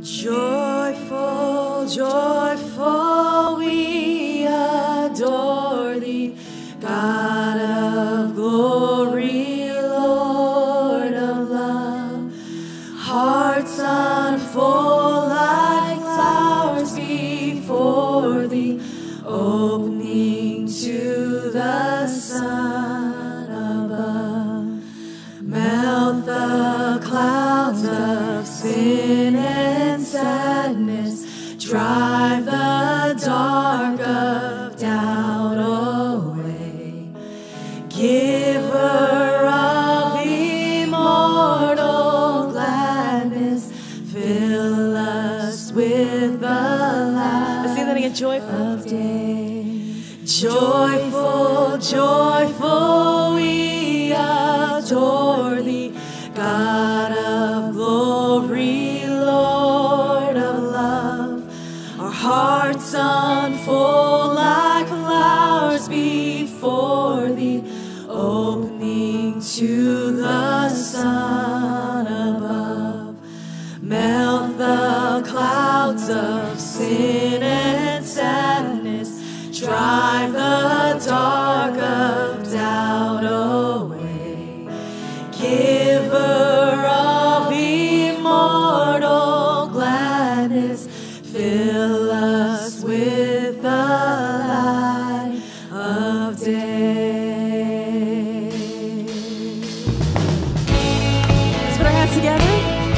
Joyful, joyful, we adore thee, God of glory, Lord of love. Hearts unfold like flowers before thee, opening to the sun above. Melt the clouds of sin and sadness, drive the dark of doubt away. Giver of immortal gladness, fill us with the light. Let's sing that again. Joyful of day. Joyful, joyful, we adore thee, God of glory, Lord of love. Our hearts unfold like flowers before thee, opening to the sun above. Melt the clouds of sin and sadness, drive the dark of doubt away. Giver of immortal gladness, fill us with the light of day. Let's put our hands together.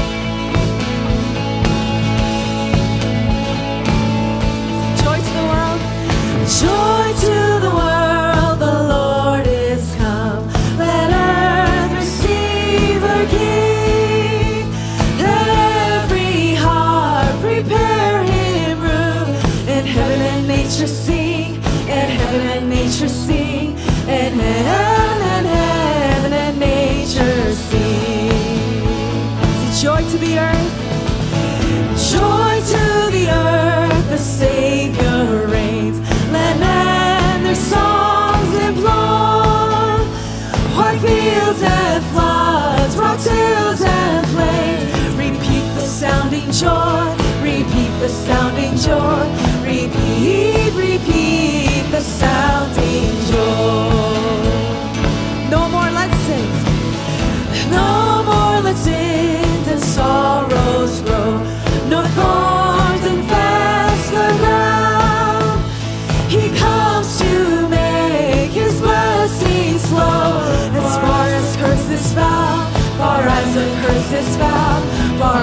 Joy to the world. Joy to the world, the Lord is come. Let earth receive her King. Let every heart prepare him room. And heaven and nature sing, and heaven and nature sing, and heaven and nature sing. Say joy to the earth. Joy to the earth, the Savior reigns. Let men their songs implore. White fields and floods, rock hills and plains. Repeat the sounding joy, repeat the sounding joy. Repeat, repeat the sounding joy. No more lessons. No more let sins and sorrows grow. No thorns infest the ground. He comes to make his blessings flow. As far as curses found, far as the curses found, far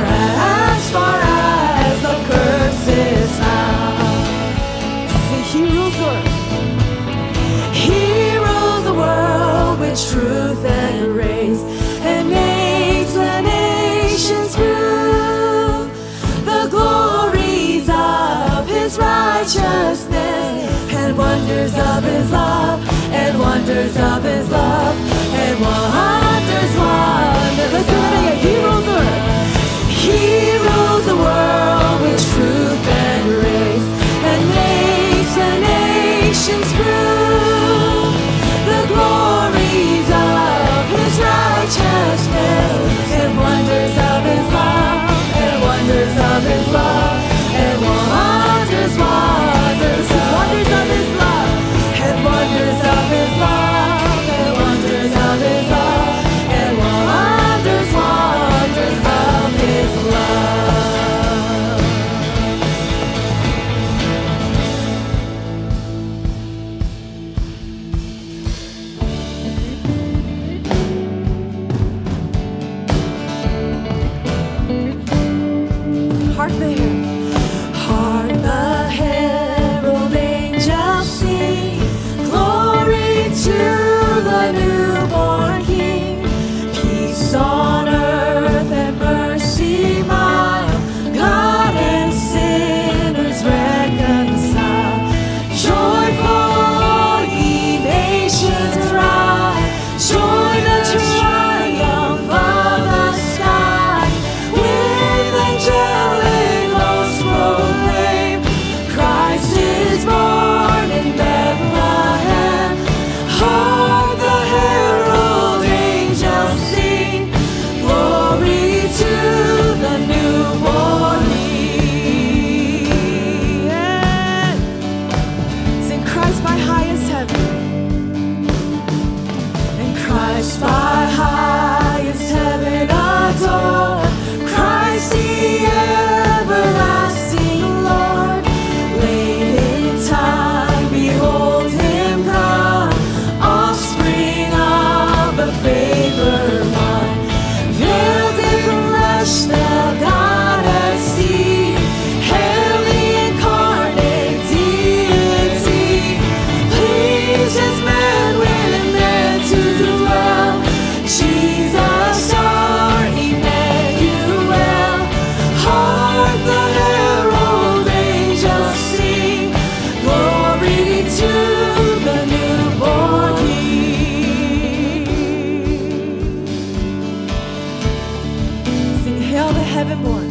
as the curses found. Say he rules the earth. He rules the world with truth and grace, and makes the nations prove the glories of his righteousness, and wonders of his love, and wonders of his love, and wonders. Let's do that again. He rules the earth. He rules the world with truth and grace, and makes the nations prove the glories of his righteousness, and wonders of his love, and wonders of his love, and wonders of his love, and wonders of his love, and wonders of his heaven-born.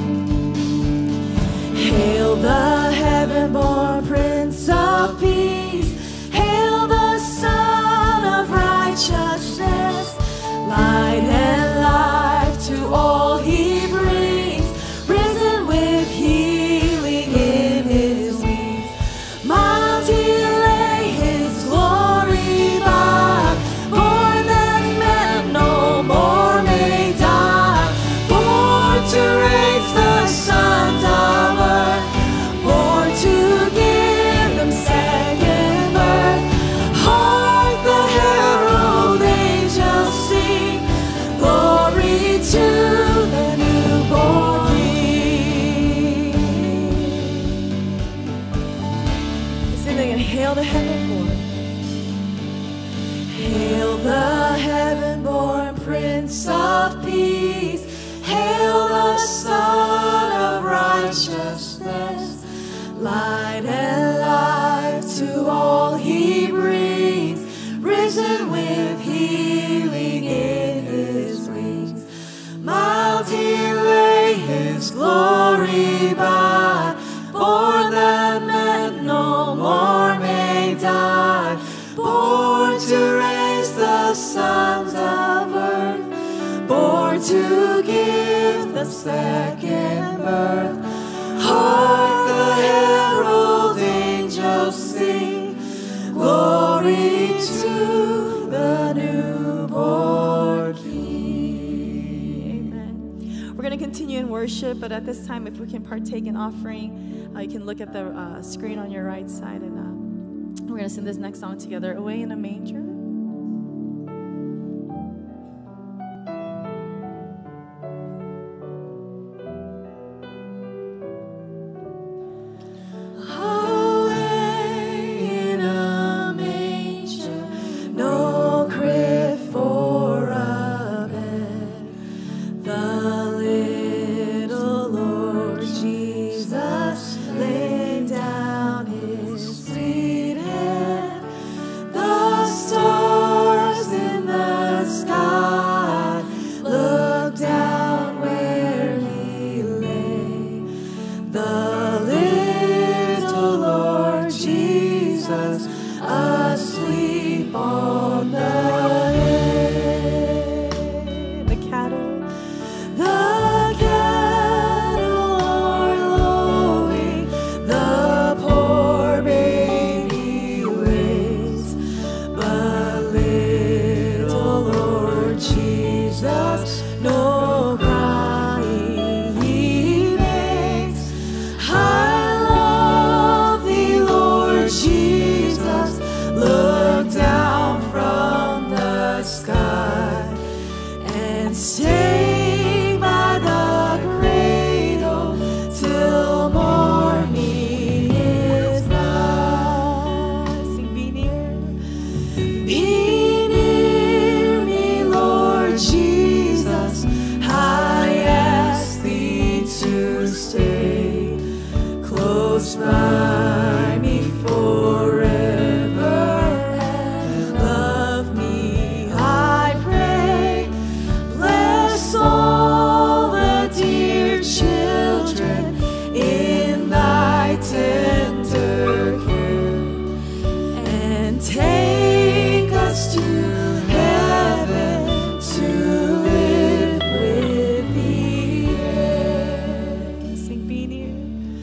Hail the heaven-born Prince of Peace. Hail the Son of Righteousness. Light and life to all he brings. Risen with healing in his wings. Mighty lay his glory by. Born that men no more may die. Born to raise the sons of earth. Born to give them second birth. Hark the herald angels sing. Glory to the newborn King. Sing again. Hail the heaven-born. Hail the heaven-born Prince of Peace. Hail the Son of Righteousness. Light and life to all he brings. Risen with healing in his wings. Mighty lay his glory by. Born that men no more may die. Born to raise the sons of earth. Born to give the second birth. Hark the herald angels sing. Glory to the newborn King. Amen. We're going to continue in worship, but at this time, if we can partake in offering, you can look at the screen on your right side, and we're going to sing this next song together, Away in a Manger. Away in a manger, no crib for a bed. The little Lord Jesus laid down his sweet head. The stars in the sky looked down where he lay. The little Lord Jesus asleep on the hay. The cattle. The cattle are lowing, the poor baby waits, but little Lord Jesus, no crying he makes. I love thee, Lord Jesus, look down from the sky and stay by the cradle till morning is nigh. Sing, be near. Be near me, Lord Jesus, I ask thee to stay close by me forever and love me, I pray. Bless all the dear children in thy tender care, and take us to heaven to live with thee there. Sing, be near.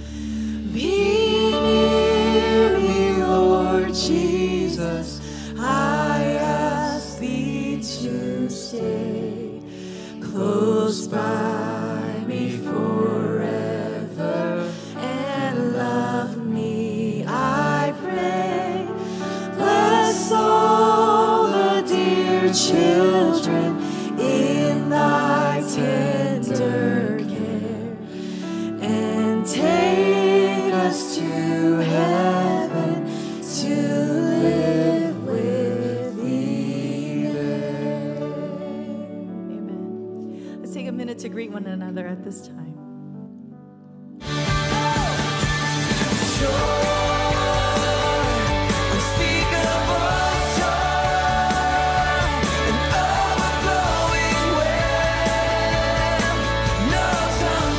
Be near me, Lord Jesus, I ask thee to stay close by me forever and love me, I pray. Bless all the dear children in thy tender care, and take us to heaven to live with thee there. Amen. Let's take a minute to greet one another at this time. Unspeakable joy and overflowing well. No tongue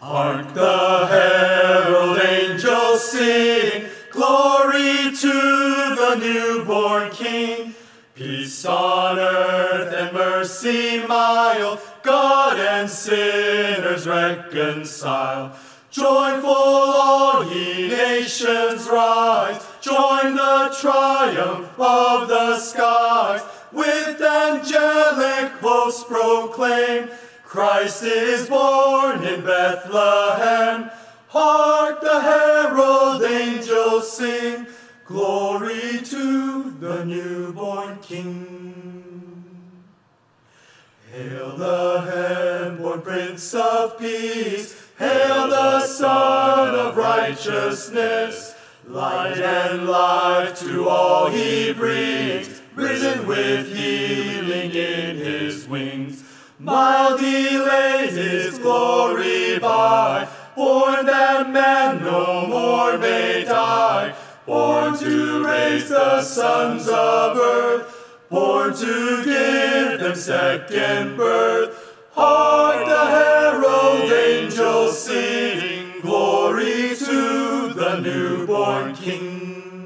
Hark the herald angels sing, glory to the newborn King. Peace on earth and mercy mild, God and sinners reconcile. Joyful all ye nations rise, join the triumph of the skies. With angelic hosts proclaim, Christ is born in Bethlehem. Hark the herald angels sing, glory to the newborn King. Hail the heaven-born Prince of Peace, hail the Son of Righteousness. Light and life to all he brings, risen with healing in his wings. Mild he laid his glory by, born that man no more may die. Born to raise the sons of earth, born to give them second birth. Hark the herald angels sing, glory to the newborn King.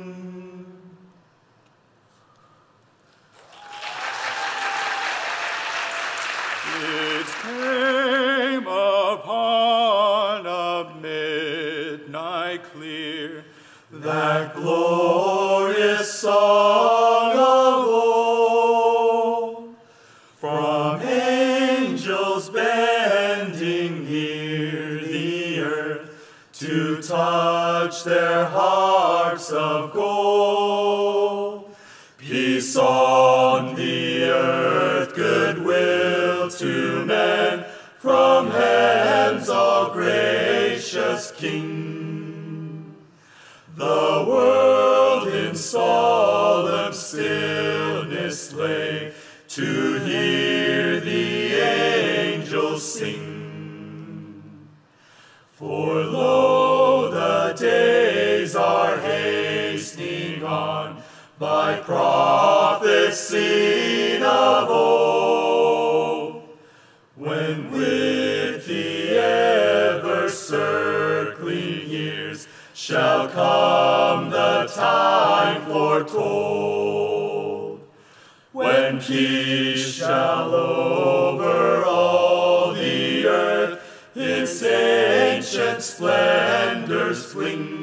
It came upon a midnight clear, that glorious song of old, from angels bending near the earth to touch their harps of gold. Peace on the earth, goodwill to men, from heaven's all gracious King. The world in solemn stillness lay, to hear the angels sing. For lo, the days are hastening on, by prophets seen of old, when with the ever-circling years shall come the time foretold, when peace shall over all the earth its ancient splendors fling,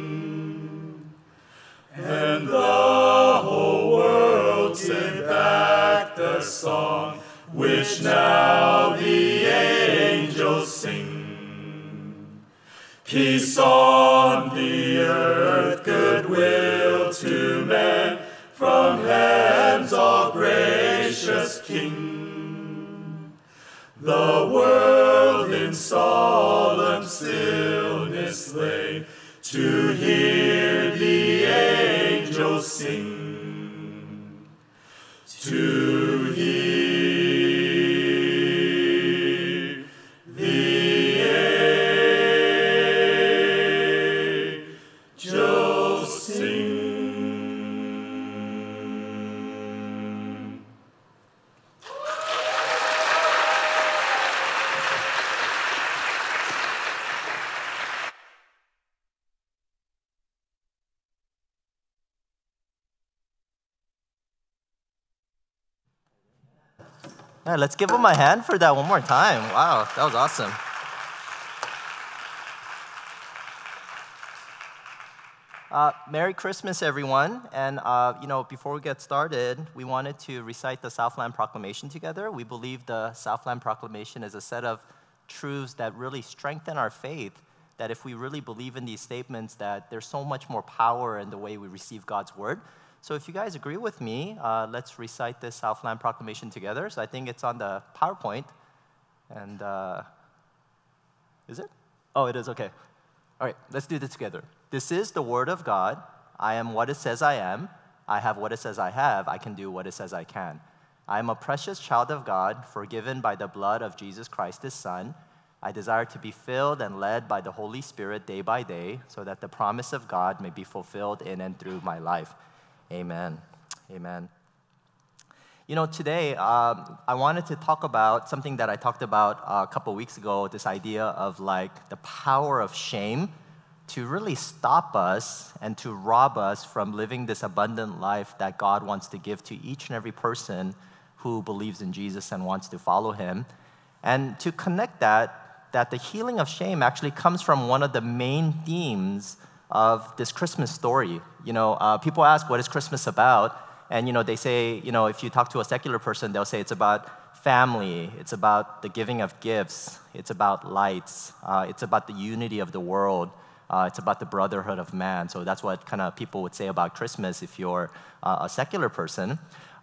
and the whole world sing back the song which now the angels sing. Peace on the earth, goodwill to men, from heaven's all gracious King. The world in solemn stillness lay, to hear the angels sing. To hear the angels sing. Yeah, let's give them a hand for that one more time. Wow, that was awesome. Merry Christmas, everyone. And, before we get started, we wanted to recite the Southland Proclamation together. We believe the Southland Proclamation is a set of truths that really strengthen our faith, that if we really believe in these statements, that there's so much more power in the way we receive God's word. So if you guys agree with me, let's recite this Southland Proclamation together. So I think it's on the PowerPoint. And is it? Oh, it is, okay. All right, let's do this together. This is the word of God. I am what it says I am. I have what it says I have. I can do what it says I can. I am a precious child of God, forgiven by the blood of Jesus Christ, his Son. I desire to be filled and led by the Holy Spirit day by day, so that the promise of God may be fulfilled in and through my life. Amen. Amen. You know, today I wanted to talk about something that I talked about a couple weeks ago, this idea of like the power of shame to really stop us and to rob us from living this abundant life that God wants to give to each and every person who believes in Jesus and wants to follow him. And to connect that the healing of shame actually comes from one of the main themes of this Christmas story. You know, people ask, what is Christmas about? And, you know, they say, you know, if you talk to a secular person, they'll say it's about family, it's about the giving of gifts, it's about lights, it's about the unity of the world, it's about the brotherhood of man. So that's what kind of people would say about Christmas if you're a secular person.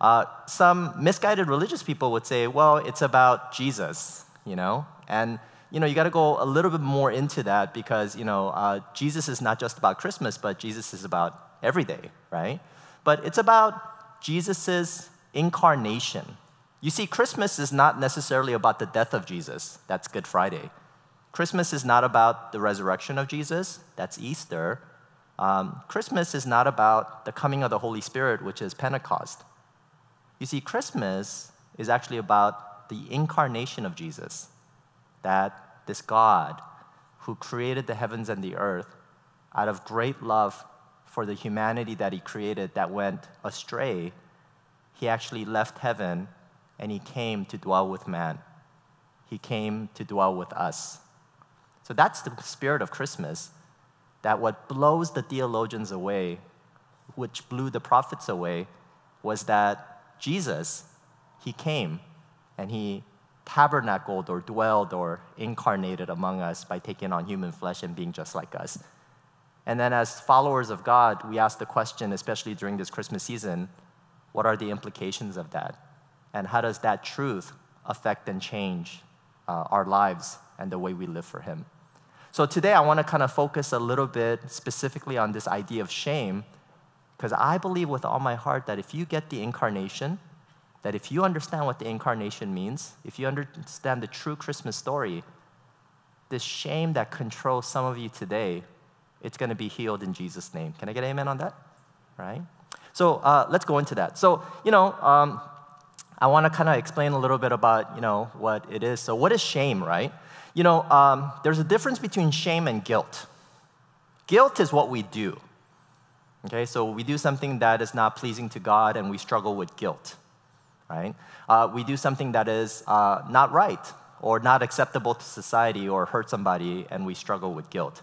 Some misguided religious people would say, well, it's about Jesus, you know? And, you know, you got to go a little bit more into that because, you know, Jesus is not just about Christmas, but Jesus is about every day, right? But it's about Jesus' incarnation. You see, Christmas is not necessarily about the death of Jesus. That's Good Friday. Christmas is not about the resurrection of Jesus. That's Easter. Christmas is not about the coming of the Holy Spirit, which is Pentecost. You see, Christmas is actually about the incarnation of Jesus, that this God who created the heavens and the earth out of great love for the humanity that he created that went astray, he actually left heaven and he came to dwell with man. He came to dwell with us. So that's the spirit of Christmas, that what blows the theologians away, which blew the prophets away, was that Jesus, he came and he tabernacled or dwelled or incarnated among us by taking on human flesh and being just like us. And then as followers of God, we ask the question, especially during this Christmas season, what are the implications of that? And how does that truth affect and change our lives and the way we live for him? So today I want to kind of focus a little bit specifically on this idea of shame, because I believe with all my heart that if you get the incarnation, that if you understand what the incarnation means, if you understand the true Christmas story, this shame that controls some of you today, it's going to be healed in Jesus' name. Can I get amen on that? Right? So let's go into that. So, you know, I want to kind of explain a little bit about, you know, what it is. So what is shame, right? You know, there's a difference between shame and guilt. Guilt is what we do. Okay, so we do something that is not pleasing to God and we struggle with guilt, right? We do something that is not right or not acceptable to society or hurt somebody and we struggle with guilt.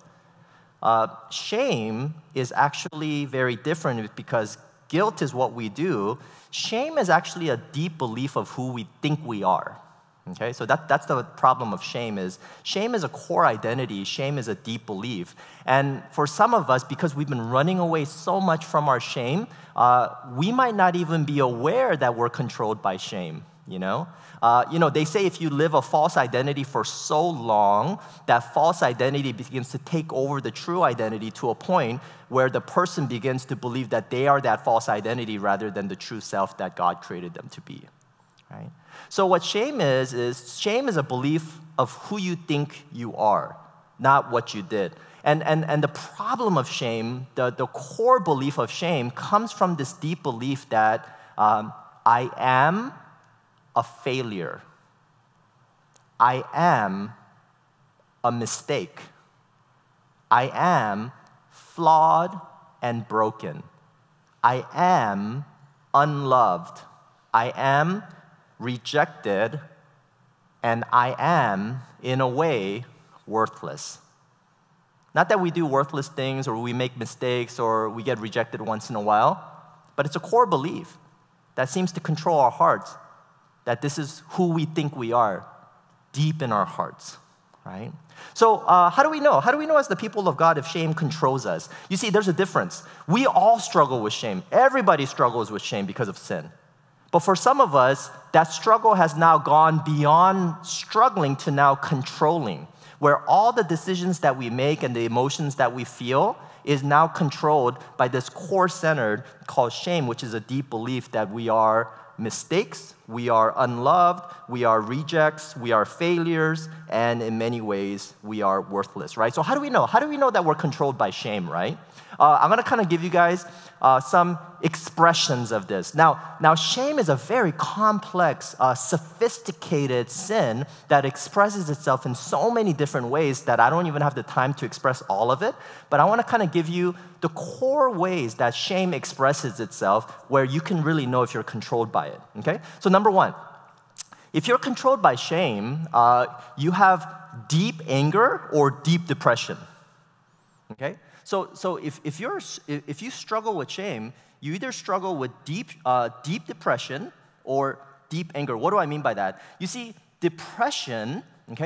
Shame is actually very different because guilt is what we do. Shame is actually a deep belief of who we think we are. Okay, so that's the problem of shame is a core identity. Shame is a deep belief. And for some of us, because we've been running away so much from our shame, we might not even be aware that we're controlled by shame, you know? They say if you live a false identity for so long, that false identity begins to take over the true identity to a point where the person begins to believe that they are that false identity rather than the true self that God created them to be, right? So what shame is shame is a belief of who you think you are, not what you did. And the problem of shame, the core belief of shame comes from this deep belief that I am a failure. I am a mistake. I am flawed and broken. I am unloved. I am rejected, and I am, in a way, worthless. Not that we do worthless things or we make mistakes or we get rejected once in a while, but it's a core belief that seems to control our hearts, that this is who we think we are deep in our hearts, right? So how do we know? How do we know as the people of God if shame controls us? You see, there's a difference. We all struggle with shame. Everybody struggles with shame because of sin. But for some of us, that struggle has now gone beyond struggling to now controlling, where all the decisions that we make and the emotions that we feel is now controlled by this core centered called shame, which is a deep belief that we are mistakes, we are unloved, we are rejects, we are failures, and in many ways, we are worthless, right? So how do we know? How do we know that we're controlled by shame, right? I'm going to kind of give you guys some expressions of this. Now, shame is a very complex, sophisticated sin that expresses itself in so many different ways that I don't even have the time to express all of it. But I want to kind of give you the core ways that shame expresses itself where you can really know if you're controlled by it, okay? So number one, if you're controlled by shame, you have deep anger or deep depression, okay? So if you struggle with shame, you either struggle with deep depression or deep anger. What do I mean by that? You see, depression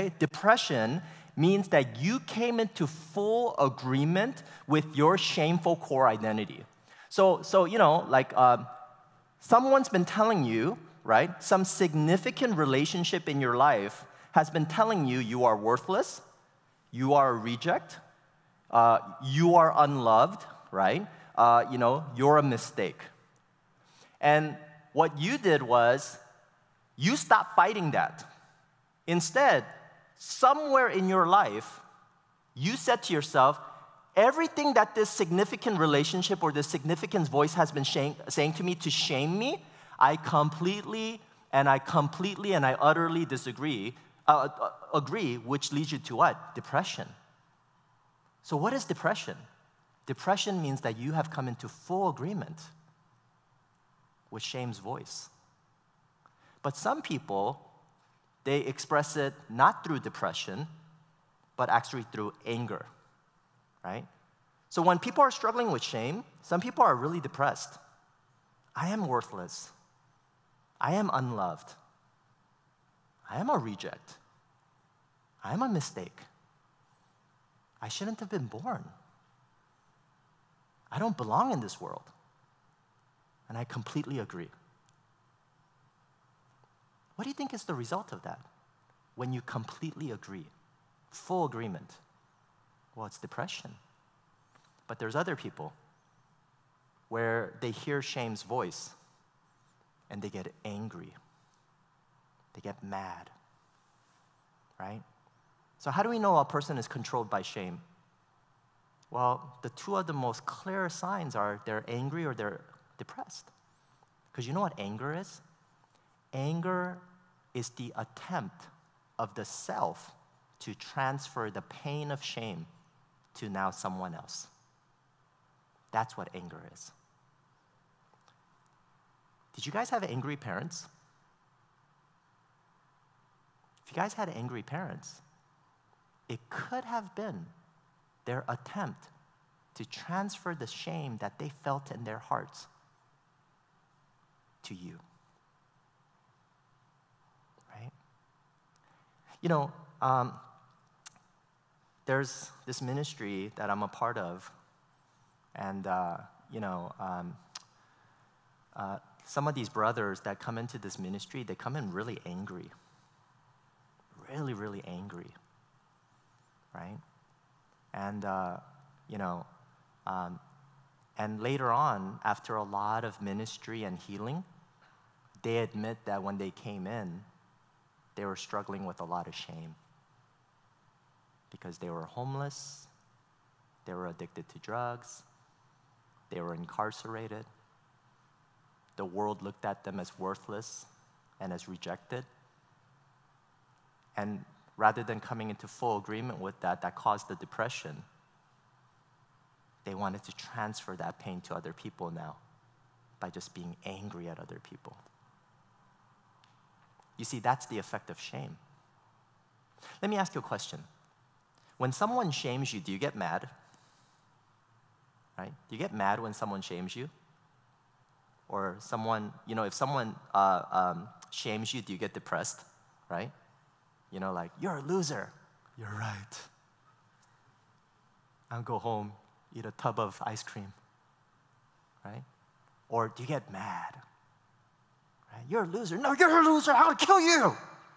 means that you came into full agreement with your shameful core identity. So like someone's been telling you, right? Some significant relationship in your life has been telling you you are worthless, you are a reject, you are unloved, right? You're a mistake. And what you did was you stopped fighting that. Instead, somewhere in your life, you said to yourself, everything that this significant relationship or this significant voice has been saying to me to shame me, I completely and I utterly disagree, agree, which leads you to what? Depression. So what is depression? Depression means that you have come into full agreement with shame's voice. But some people, they express it not through depression, but actually through anger, right? So when people are struggling with shame, some people are really depressed. I am worthless. I am unloved. I am a reject. I am a mistake. I shouldn't have been born. I don't belong in this world. And I completely agree. What do you think is the result of that? When you completely agree, full agreement. Well, it's depression. But there's other people where they hear shame's voice and they get angry. They get mad, right? So how do we know a person is controlled by shame? Well, the two of the most clear signs are they're angry or they're depressed. Because you know what anger is? Anger is the attempt of the self to transfer the pain of shame to now someone else. That's what anger is. Did you guys have angry parents? If you guys had angry parents, it could have been their attempt to transfer the shame that they felt in their hearts to you. Right? There's this ministry that I'm a part of, and some of these brothers that come into this ministry, they come in really angry. Really, really angry. Right? And, and later on, after a lot of ministry and healing, they admit that when they came in, they were struggling with a lot of shame because they were homeless, they were addicted to drugs, they were incarcerated. The world looked at them as worthless and as rejected. And rather than coming into full agreement with that caused the depression, they wanted to transfer that pain to other people now by just being angry at other people. You see, that's the effect of shame. Let me ask you a question. When someone shames you, do you get mad? Right? Do you get mad when someone shames you? Or someone, if someone shames you, do you get depressed? Right? Like, you're a loser. You're right. I'll go home, eat a tub of ice cream. Right? Or do you get mad? Right? You're a loser. No, you're a loser. I'll kill you.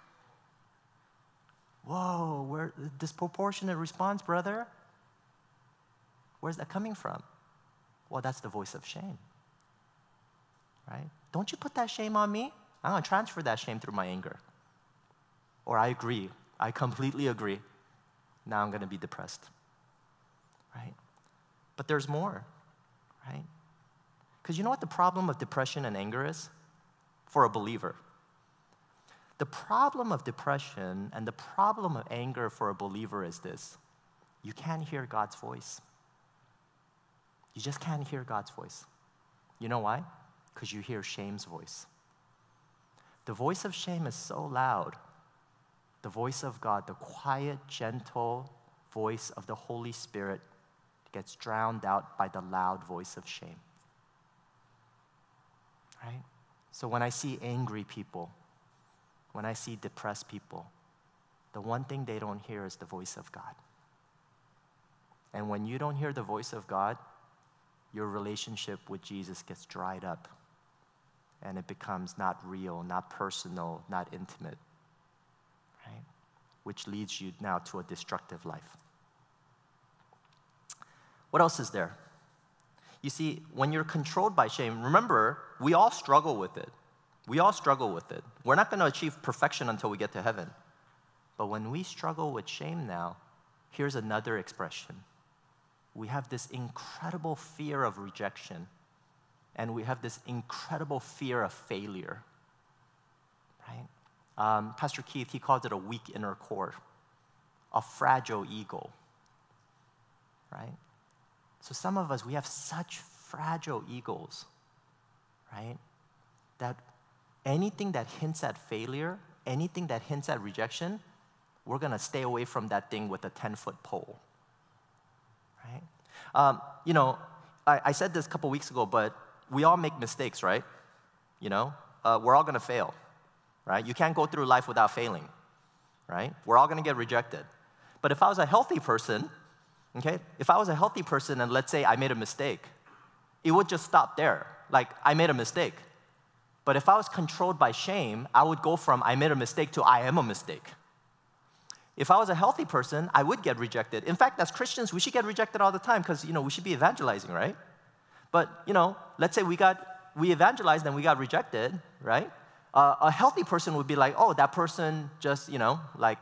Whoa, where disproportionate response, brother? Where's that coming from? Well, that's the voice of shame. Right? Don't you put that shame on me. I'm going to transfer that shame through my anger. Or I agree. I completely agree. Now I'm going to be depressed. Right? But there's more. Right? Because you know what the problem of depression and anger is? For a believer. The problem of depression and the problem of anger for a believer is this. You can't hear God's voice. You just can't hear God's voice. You know why? Because you hear shame's voice. The voice of shame is so loud. The voice of God, the quiet, gentle voice of the Holy Spirit gets drowned out by the loud voice of shame. Right? So when I see angry people, when I see depressed people, the one thing they don't hear is the voice of God. And when you don't hear the voice of God, your relationship with Jesus gets dried up. And it becomes not real, not personal, not intimate. Right? Which leads you now to a destructive life. What else is there? You see, when you're controlled by shame, remember, we all struggle with it. We all struggle with it. We're not going to achieve perfection until we get to heaven. But when we struggle with shame now, here's another expression. We have this incredible fear of rejection, and we have this incredible fear of failure. Right? Pastor Keith, he calls it a weak inner core, a fragile ego. Right? So some of us, we have such fragile egos, right? That anything that hints at failure, anything that hints at rejection, we're going to stay away from that thing with a 10-foot pole, right? I said this a couple weeks ago, but we all make mistakes, right? We're all going to fail, right? You can't go through life without failing, right? We're all going to get rejected. But if I was a healthy person, okay, if I was a healthy person and let's say I made a mistake, it would just stop there. Like, I made a mistake. But if I was controlled by shame, I would go from I made a mistake to I am a mistake. If I was a healthy person, I would get rejected. In fact, as Christians, we should get rejected all the time because, we should be evangelizing, right? But, let's say we evangelized and we got rejected, right? A healthy person would be like, oh, that person just, denied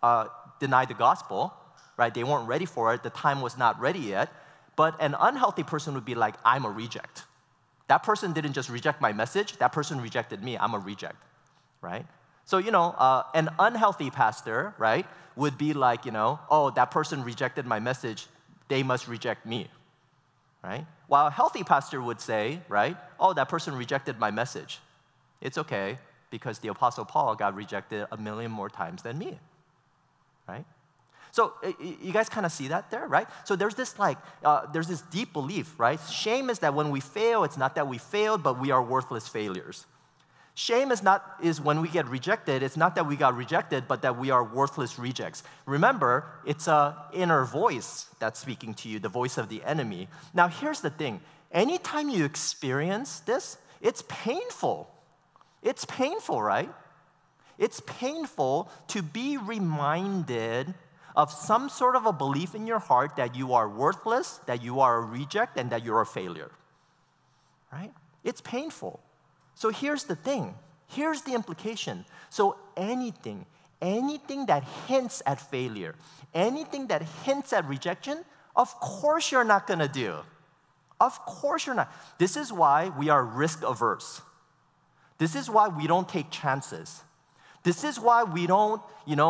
the gospel, right? They weren't ready for it. The time was not ready yet. But an unhealthy person would be like, I'm a reject. That person didn't just reject my message. That person rejected me. I'm a reject, right? So, an unhealthy pastor, right, would be like, oh, that person rejected my message. They must reject me, right? While a healthy pastor would say, right, oh, that person rejected my message. It's okay because the Apostle Paul got rejected 1,000,000 more times than me, right? So you guys kind of see that there, right? So there's this deep belief, right? Shame is that when we fail, it's not that we failed, but we are worthless failures. Shame is when we get rejected, it's not that we got rejected, but that we are worthless rejects. Remember, it's an inner voice that's speaking to you, the voice of the enemy. Now here's the thing. Anytime you experience this, it's painful. It's painful, right? It's painful to be reminded of some sort of a belief in your heart that you are worthless, that you are a reject, and that you're a failure, right? It's painful. So here's the thing. Here's the implication. So anything that hints at failure, anything that hints at rejection, of course you're not going to do. Of course you're not. This is why we are risk averse. This is why we don't take chances. This is why we don't,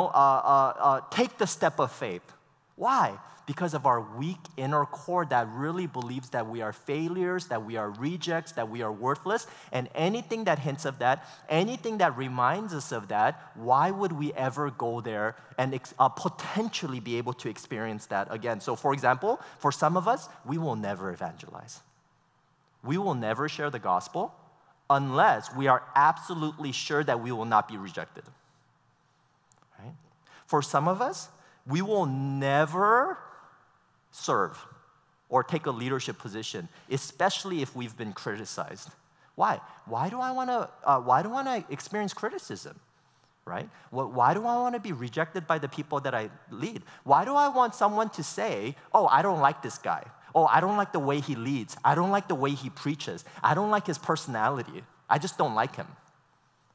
take the step of faith. Why? Because of our weak inner core that really believes that we are failures, that we are rejects, that we are worthless, and anything that hints of that, anything that reminds us of that, why would we ever go there and potentially be able to experience that again? So for example, for some of us, we will never evangelize. We will never share the gospel unless we are absolutely sure that we will not be rejected. Right? For some of us, we will never serve or take a leadership position, especially if we've been criticized. Why? Why do I want to experience criticism? Right? Why do I want to be rejected by the people that I lead? Why do I want someone to say, oh, I don't like this guy. Oh, I don't like the way he leads. I don't like the way he preaches. I don't like his personality. I just don't like him.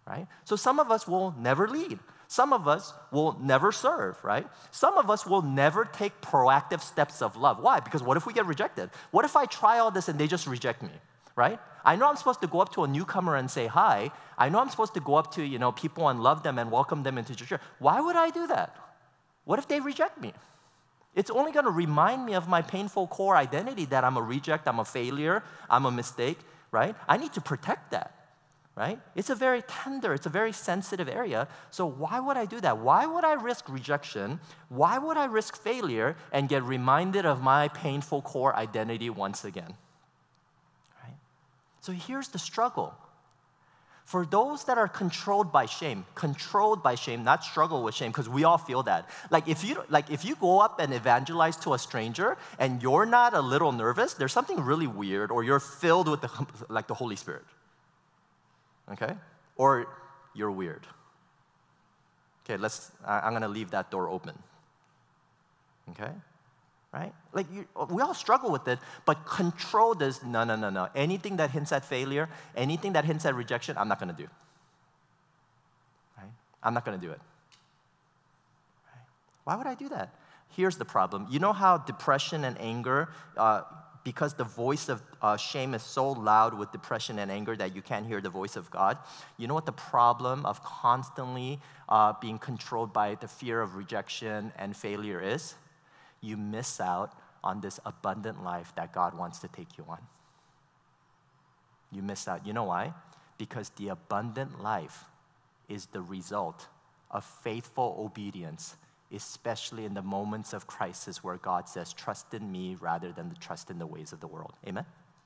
right? So some of us will never lead. Some of us will never serve, right? Some of us will never take proactive steps of love. Why? Because what if we get rejected? What if I try all this and they just reject me, right? I know I'm supposed to go up to a newcomer and say hi. I know I'm supposed to go up to, people and love them and welcome them into church. Why would I do that? What if they reject me? It's only going to remind me of my painful core identity that I'm a reject, I'm a failure, I'm a mistake, right? I need to protect that. Right? It's a very tender, it's a very sensitive area. So why would I do that? Why would I risk rejection? Why would I risk failure and get reminded of my painful core identity once again? Right? So here's the struggle. For those that are controlled by shame, not struggle with shame, because we all feel that. If you go up and evangelize to a stranger and you're not a little nervous, there's something really weird, or you're filled with the Holy Spirit. Okay? Or you're weird. Okay, I'm going to leave that door open. Okay? Right? We all struggle with it, but control this, no. Anything that hints at failure, anything that hints at rejection, I'm not going to do. Right? I'm not going to do it. Right? Why would I do that? Here's the problem. You know how depression and anger, because the voice of shame is so loud with depression and anger that you can't hear the voice of God. You know what the problem of constantly being controlled by the fear of rejection and failure is? You miss out on this abundant life that God wants to take you on. You miss out. You know why? Because the abundant life is the result of faithful obedience, especially in the moments of crisis where God says, trust in me rather than trust in the ways of the world. Amen?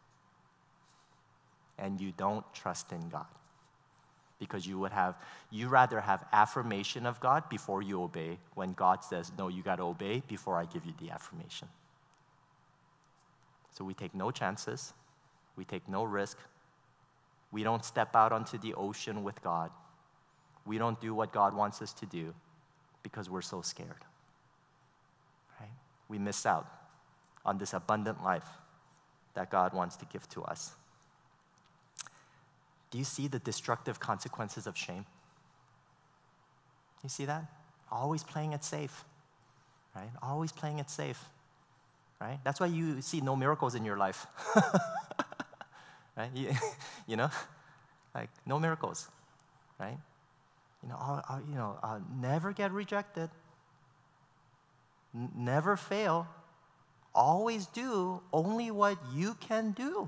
And you don't trust in God because you rather have affirmation of God before you obey, when God says, no, you got to obey before I give you the affirmation. So we take no chances. We take no risk. We don't step out onto the ocean with God. We don't do what God wants us to do, because we're so scared, right? We miss out on this abundant life that God wants to give to us. Do you see the destructive consequences of shame? You see that? Always playing it safe, right? Always playing it safe, right? That's why you see no miracles in your life, right? No miracles, right? Never get rejected. Never fail. Always do only what you can do.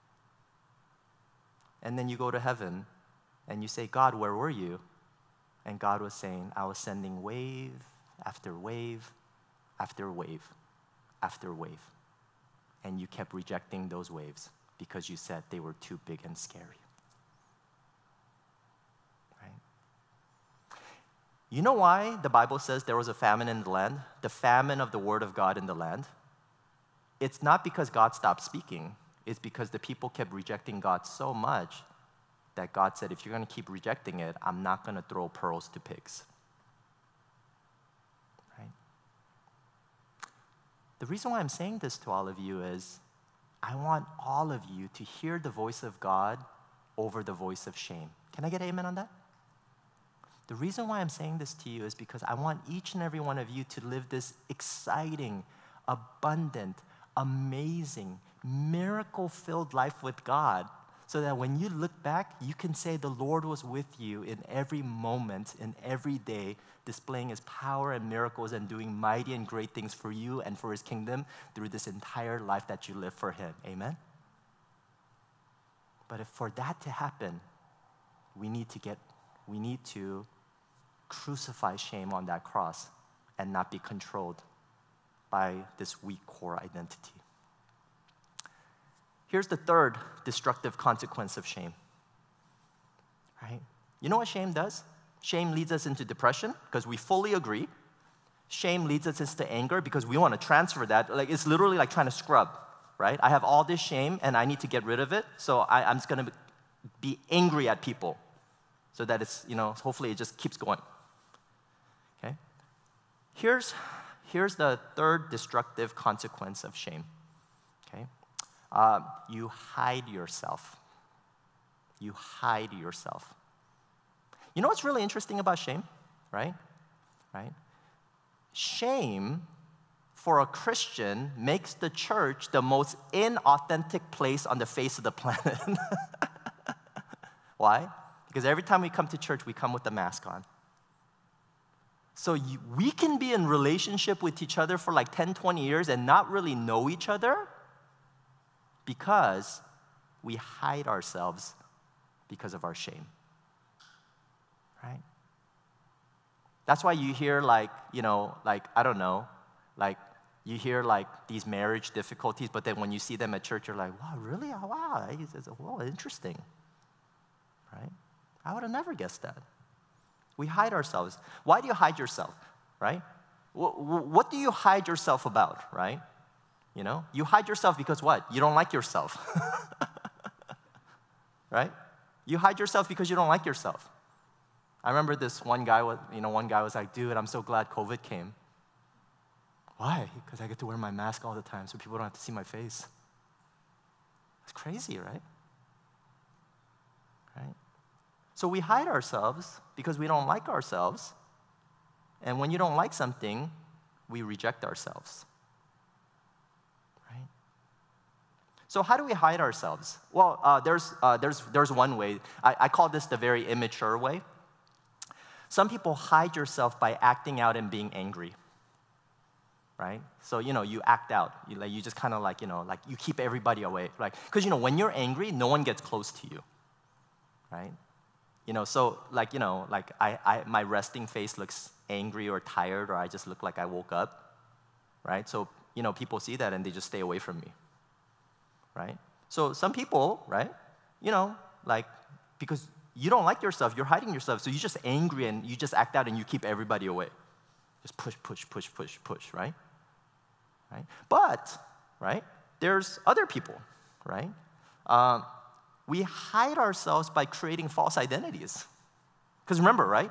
And then you go to heaven and you say, God, where were you? And God was saying, I was sending wave after wave after wave after wave. And you kept rejecting those waves because you said they were too big and scary. You know why the Bible says there was a famine in the land? The famine of the word of God in the land. It's not because God stopped speaking. It's because the people kept rejecting God so much that God said, if you're going to keep rejecting it, I'm not going to throw pearls to pigs. Right? The reason why I'm saying this to all of you is I want all of you to hear the voice of God over the voice of shame. Can I get an amen on that? The reason why I'm saying this to you is because I want each and every one of you to live this exciting, abundant, amazing, miracle-filled life with God, so that when you look back, you can say the Lord was with you in every moment, in every day, displaying His power and miracles and doing mighty and great things for you and for His kingdom through this entire life that you live for Him. Amen? But if for that to happen, we need to crucify shame on that cross and not be controlled by this weak core identity. Here's the third destructive consequence of shame. Right? You know what shame does? Shame leads us into depression, because we fully agree. Shame leads us into anger because we want to transfer that. It's literally like trying to scrub, right? I have all this shame and I need to get rid of it, so I'm just going to be angry at people. So that it's, hopefully it just keeps going. Okay? Here's the third destructive consequence of shame. Okay? You hide yourself. You hide yourself. You know what's really interesting about shame, right? Shame for a Christian makes the church the most inauthentic place on the face of the planet. Why? Because every time we come to church, we come with a mask on. So we can be in relationship with each other for like 10, 20 years and not really know each other because we hide ourselves because of our shame. Right? That's why you hear you hear like these marriage difficulties, but then when you see them at church, you're like, wow, really? Oh, wow, well, interesting. Right? I would have never guessed that. We hide ourselves. Why do you hide yourself, right? What do you hide yourself about, right? You know, you hide yourself because what? You don't like yourself, right? You hide yourself because you don't like yourself. I remember this one guy was like, dude, I'm so glad COVID came. Why? Because I get to wear my mask all the time so people don't have to see my face. It's crazy, right? Right? So we hide ourselves because we don't like ourselves. And when you don't like something, we reject ourselves. Right? So how do we hide ourselves? Well, there's one way. I call this the very immature way. Some people hide yourself by acting out and being angry. Right? So, you act out. You just kind of you keep everybody away. Like, because, when you're angry, no one gets close to you. Right? So, my resting face looks angry or tired, or I just look like I woke up. Right? So, people see that and they just stay away from me. Right? So, some people, right? Because you don't like yourself, you're hiding yourself, so you're just angry and you just act out and you keep everybody away. Just push, right? But, right, there's other people, right? We hide ourselves by creating false identities. Because remember, right?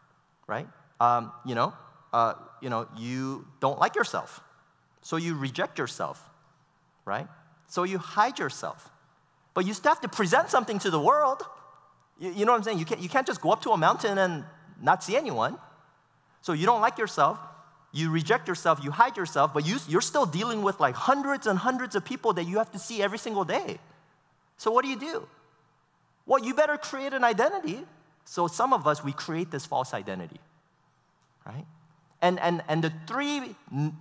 You don't like yourself, so you reject yourself, right? So you hide yourself. But you still have to present something to the world. You know what I'm saying? You can't just go up to a mountain and not see anyone. So you don't like yourself, you reject yourself, you hide yourself, but you're still dealing with like hundreds and hundreds of people that you have to see every single day. So what do? Well, you better create an identity. So some of us, we create this false identity, right? And the three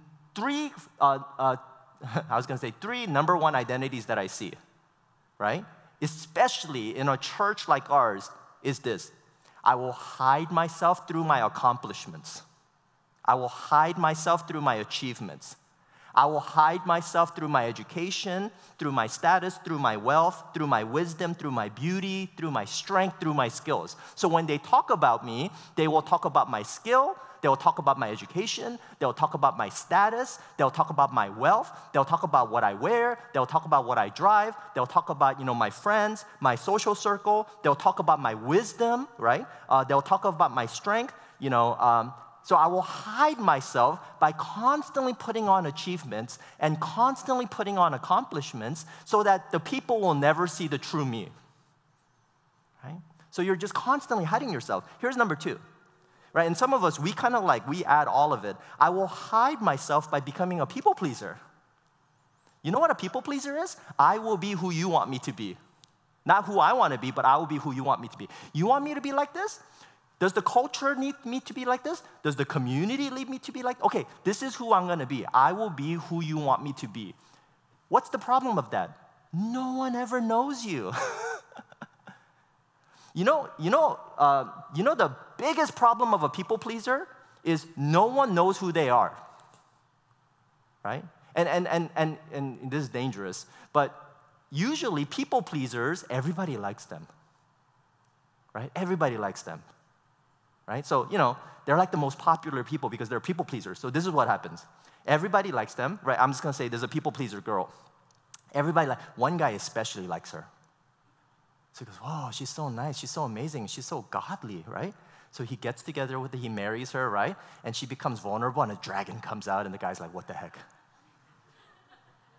number one identities that I see, right? Especially in a church like ours, is this. I will hide myself through my accomplishments. I will hide myself through my achievements. I will hide myself through my education, through my status, through my wealth, through my wisdom, through my beauty, through my strength, through my skills. So when they talk about me, they will talk about my skill, they will talk about my education, they'll talk about my status, they'll talk about my wealth, they'll talk about what I wear, they'll talk about what I drive, they'll talk about, my friends, my social circle, they'll talk about my wisdom, right? They'll talk about my strength, So I will hide myself by constantly putting on achievements and constantly putting on accomplishments so that the people will never see the true me, right? So you're just constantly hiding yourself. Here's number 2. Right? And some of us, we add all of it. I will hide myself by becoming a people pleaser. You know what a people pleaser is? I will be who you want me to be. Not who I want to be, but I will be who you want me to be. You want me to be like this? Does the culture need me to be like this? Does the community need me to be like, okay, this is who I'm going to be. I will be who you want me to be. What's the problem of that? No one ever knows you. You know the biggest problem of a people pleaser is no one knows who they are, right? And this is dangerous, but usually people pleasers, everybody likes them, right? Everybody likes them, right? So, they're like the most popular people because they're people pleasers. So this is what happens. Everybody likes them, right? I'm just going to say there's a people pleaser girl. One guy especially likes her. So he goes, whoa, she's so nice, she's so amazing, she's so godly, right? So he gets together with her, he marries her, right? And she becomes vulnerable and a dragon comes out and the guy's like, what the heck?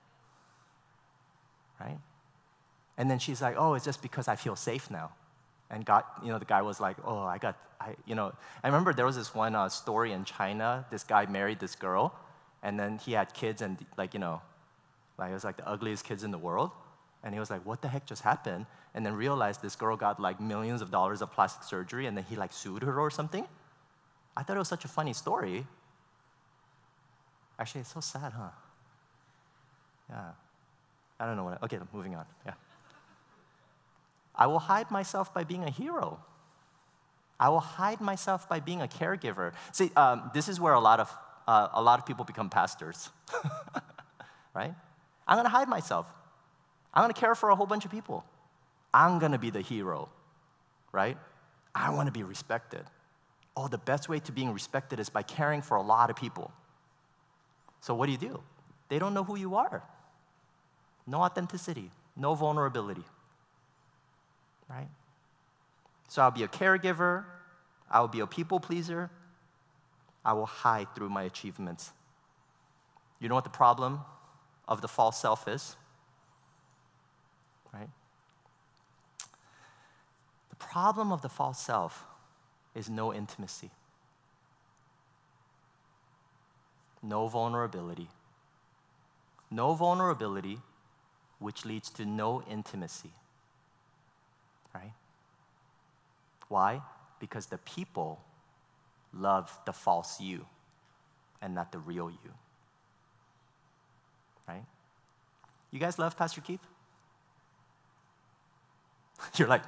Right? And then she's like, oh, it's just because I feel safe now. And the guy was like, oh, I remember there was this one story in China. This guy married this girl, and then he had kids, and it was like the ugliest kids in the world. And he was like, what the heck just happened? And then realized this girl got like millions of dollars of plastic surgery, and then he like sued her or something. I thought it was such a funny story. Actually, it's so sad, huh? Yeah. I don't know okay, moving on, yeah. I will hide myself by being a hero. I will hide myself by being a caregiver. See, this is where a lot of people become pastors, right? I'm gonna hide myself. I'm gonna care for a whole bunch of people. I'm gonna be the hero, right? I wanna be respected. Oh, the best way to being respected is by caring for a lot of people. So what do? They don't know who you are. No authenticity, no vulnerability, right? So I'll be a caregiver, I will be a people pleaser, I will hide through my achievements. You know what the problem of the false self is? Right? The problem of the false self is no intimacy, no vulnerability. No vulnerability, which leads to no intimacy, right? Why? Because the people love the false you and not the real you, right? You guys love Pastor Keith? You're like,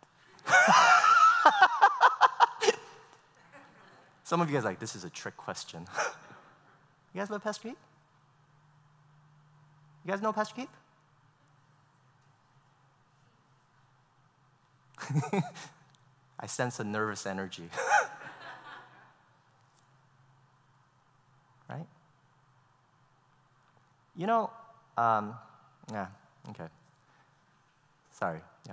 some of you guys are like, this is a trick question. You guys love Pastor Keith? You guys know Pastor Keith? I sense a nervous energy. Right? Yeah, okay. Sorry, yeah.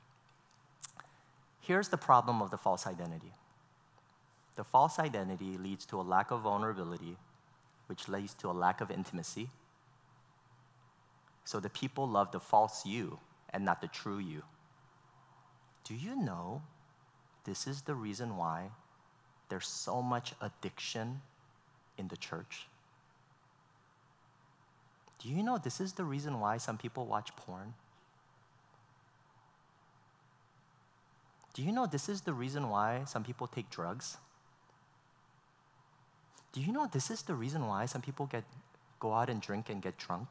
Here's the problem of the false identity. The false identity leads to a lack of vulnerability, which leads to a lack of intimacy. So the people love the false you and not the true you. Do you know this is the reason why there's so much addiction in the church? Do you know this is the reason why some people watch porn? Do you know this is the reason why some people take drugs? Do you know this is the reason why some people go out and drink and get drunk?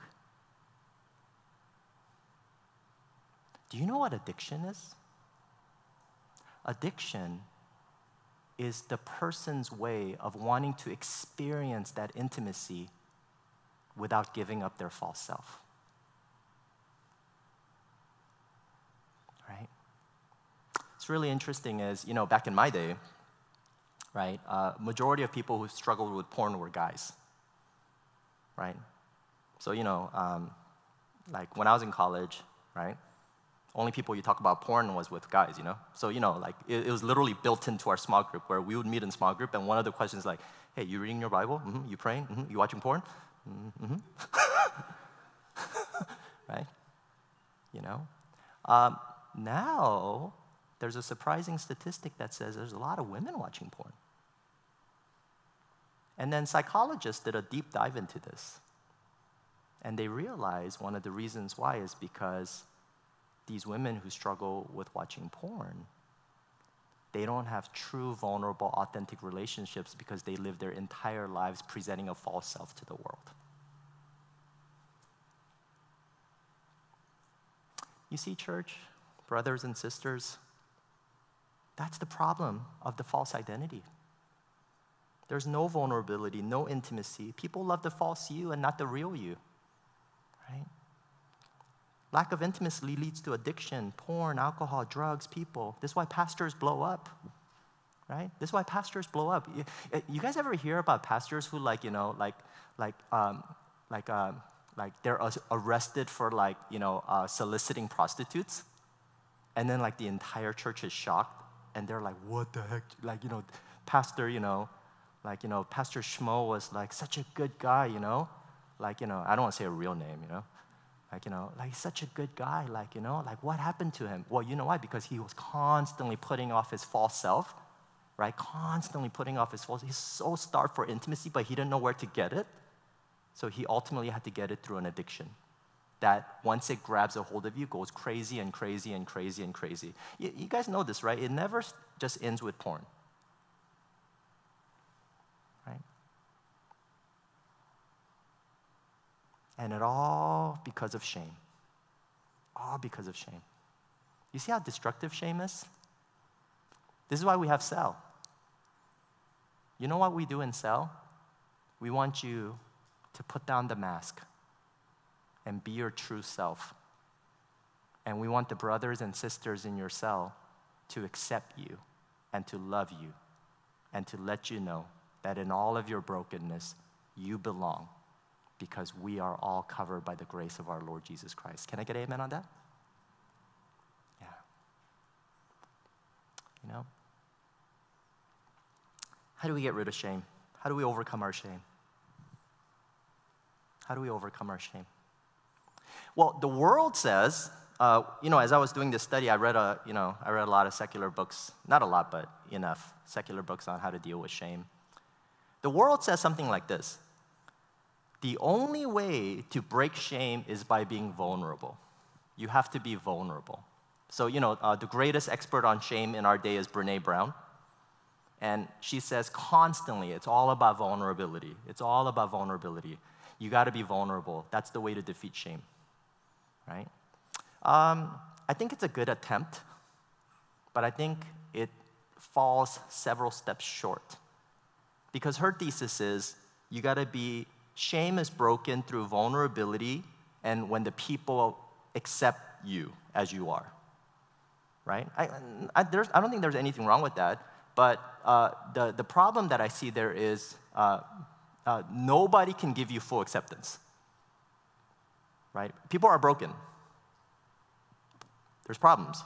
Do you know what addiction is? Addiction is the person's way of wanting to experience that intimacy without giving up their false self. Right? It's really interesting is, back in my day, right, majority of people who struggled with porn were guys, right? So, like when I was in college, right, only people you talk about porn was with guys, So, it was literally built into our small group where we would meet in small group, and one of the questions like, hey, you reading your Bible? Mm-hmm. You praying? Mm-hmm. You watching porn? Mm-hmm. Right? Now, there's a surprising statistic that says there's a lot of women watching porn. And then psychologists did a deep dive into this. And they realized one of the reasons why is because these women who struggle with watching porn, they don't have true, vulnerable, authentic relationships because they live their entire lives presenting a false self to the world. You see, church, brothers and sisters, that's the problem of the false identity. There's no vulnerability, no intimacy. People love the false you and not the real you, right? Lack of intimacy leads to addiction, porn, alcohol, drugs, people. This is why pastors blow up, right? This is why pastors blow up. You guys ever hear about pastors who they're arrested for soliciting prostitutes, and then the entire church is shocked, and they're like, what the heck? Pastor, Pastor Schmo was such a good guy, I don't want to say a real name, Like he's such a good guy, like what happened to him? Well, you know why? Because he was constantly putting off his false self, right? Constantly putting off his false. He's so starved for intimacy, but he didn't know where to get it. So he ultimately had to get it through an addiction that once it grabs a hold of you, goes crazy and crazy and crazy and crazy. You guys know this, right? It never just ends with porn, right? And it all because of shame. All because of shame. You see how destructive shame is? This is why we have cell. You know what we do in cell? We want you to put down the mask and be your true self. And we want the brothers and sisters in your cell to accept you and to love you and to let you know that in all of your brokenness, you belong, because we are all covered by the grace of our Lord Jesus Christ. Can I get amen on that? Yeah. How do we get rid of shame? How do we overcome our shame? How do we overcome our shame? Well, the world says, as I was doing this study, I read a lot of secular books, not a lot, but enough secular books on how to deal with shame. The world says something like this: the only way to break shame is by being vulnerable. You have to be vulnerable. So, the greatest expert on shame in our day is Brené Brown. And she says constantly, it's all about vulnerability. It's all about vulnerability. You got to be vulnerable. That's the way to defeat shame, right? I think it's a good attempt, but I think it falls several steps short. Because her thesis is, you got to be, shame is broken through vulnerability and when the people accept you as you are, right? I don't think there's anything wrong with that, but the problem that I see there is nobody can give you full acceptance, right? People are broken. There's problems.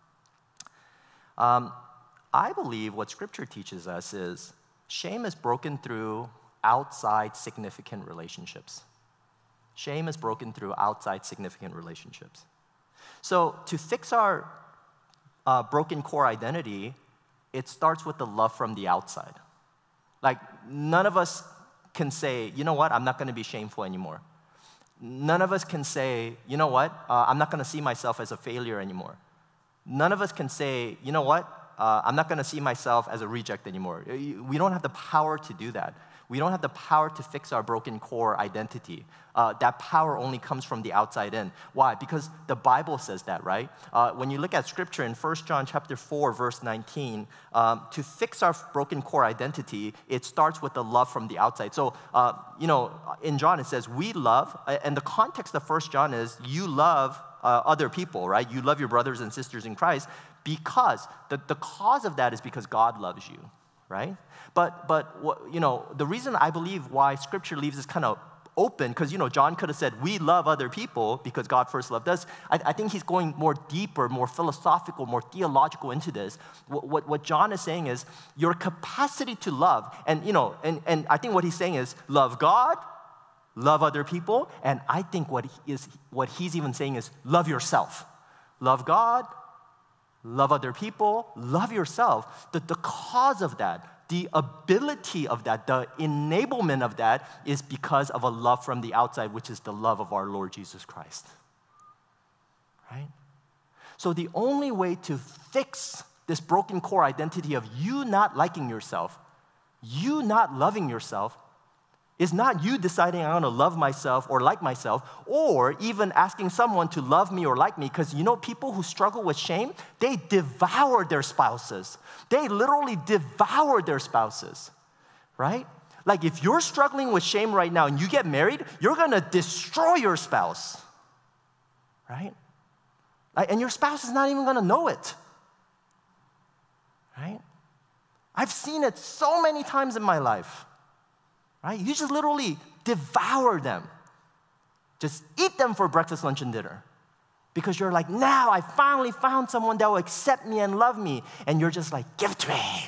I believe what Scripture teaches us is shame is broken through outside significant relationships. Shame is broken through outside significant relationships. So to fix our broken core identity, it starts with the love from the outside. Like, none of us can say, you know what, I'm not going to be shameful anymore. None of us can say, you know what, I'm not going to see myself as a failure anymore. None of us can say, you know what, I'm not going to see myself as a reject anymore. We don't have the power to do that. We don't have the power to fix our broken core identity. That power only comes from the outside in. Why? Because the Bible says that, right? When you look at Scripture in 1 John chapter 4, verse 19, to fix our broken core identity, it starts with the love from the outside. So, in John it says, we love, and the context of 1 John is, you love other people, right? You love your brothers and sisters in Christ, because the cause of that is because God loves you, right? But the reason I believe why Scripture leaves this kind of open, because John could have said, we love other people because God first loved us. I think he's going more deeper, more philosophical, more theological into this. What John is saying is your capacity to love, and I think what he's saying is love God, love other people, and I think what he's even saying is love yourself. Love God, love other people, love yourself. The cause of that, the ability of that, the enablement of that is because of a love from the outside, which is the love of our Lord Jesus Christ, right? So the only way to fix this broken core identity of you not liking yourself, you not loving yourself, is not you deciding I'm going to love myself or like myself, or even asking someone to love me or like me, because people who struggle with shame, they devour their spouses. They literally devour their spouses, right? Like if you're struggling with shame right now and you get married, you're going to destroy your spouse, right? And your spouse is not even going to know it, right? I've seen it so many times in my life. Right? You just literally devour them. Just eat them for breakfast, lunch, and dinner. Because you're like, now I finally found someone that will accept me and love me. And you're just like, give it to me.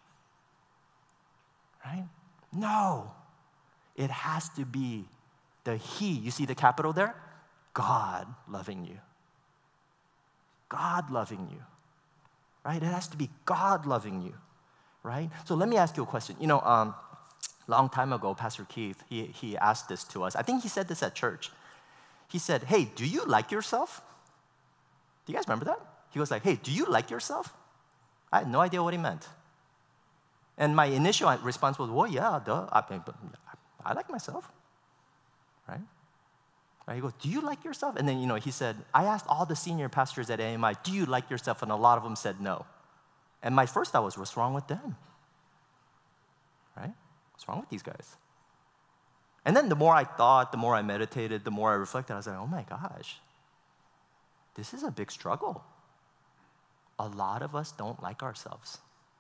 Right? No. It has to be the he. You see the capital there? God loving you. God loving you, right? It has to be God loving you, right? So let me ask you a question. Long time ago, Pastor Keith, he asked this to us. I think he said this at church. He said, hey, do you like yourself? Do you guys remember that? He was like, hey, do you like yourself? I had no idea what he meant. And my initial response was, well, yeah, duh. I like myself, right? He goes, do you like yourself? And then, he said, I asked all the senior pastors at AMI, do you like yourself? And a lot of them said no. And my first thought was, what's wrong with them? Right? What's wrong with these guys? And then the more I thought, the more I meditated, the more I reflected, I was like, oh my gosh, this is a big struggle. A lot of us don't like ourselves.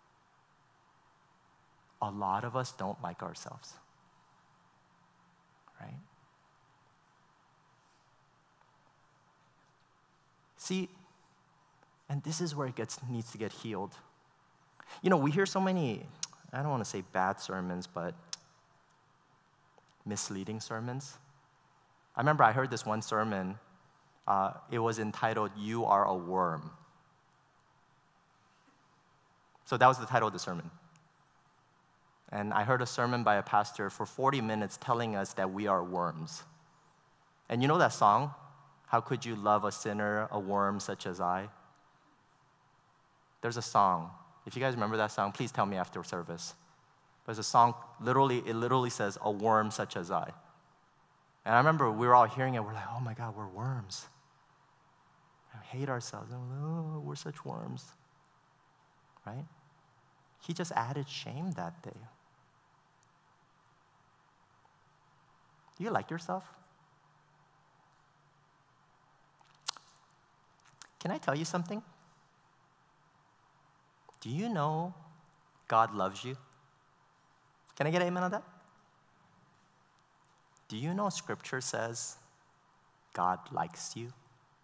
A lot of us don't like ourselves. Right? See, and this is where it needs to get healed. We hear so many, I don't want to say bad sermons, but misleading sermons. I remember I heard this one sermon. It was entitled, You Are a Worm. So that was the title of the sermon. And I heard a sermon by a pastor for 40 minutes telling us that we are worms. And you know that song? How could you love a sinner, a worm such as I? There's a song. If you guys remember that song, please tell me after service. There's a song, it literally says, a worm such as I. And I remember we were all hearing it, we're like, oh my God, we're worms. We hate ourselves. Oh, we're such worms. Right? He just added shame that day. Do you like yourself? Can I tell you something? Do you know God loves you? Can I get an amen on that? Do you know Scripture says God likes you?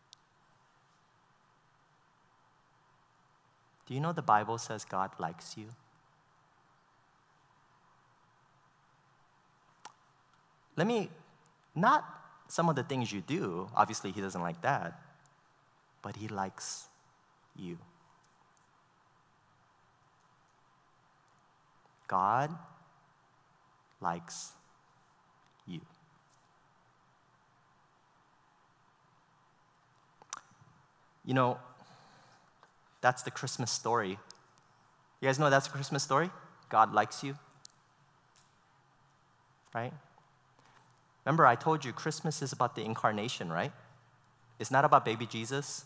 Do you know the Bible says God likes you? Not some of the things you do, obviously He doesn't like that, but He likes you. God likes you. That's the Christmas story. You guys know that's the Christmas story? God likes you. Right? Remember, I told you Christmas is about the incarnation, right? It's not about baby Jesus.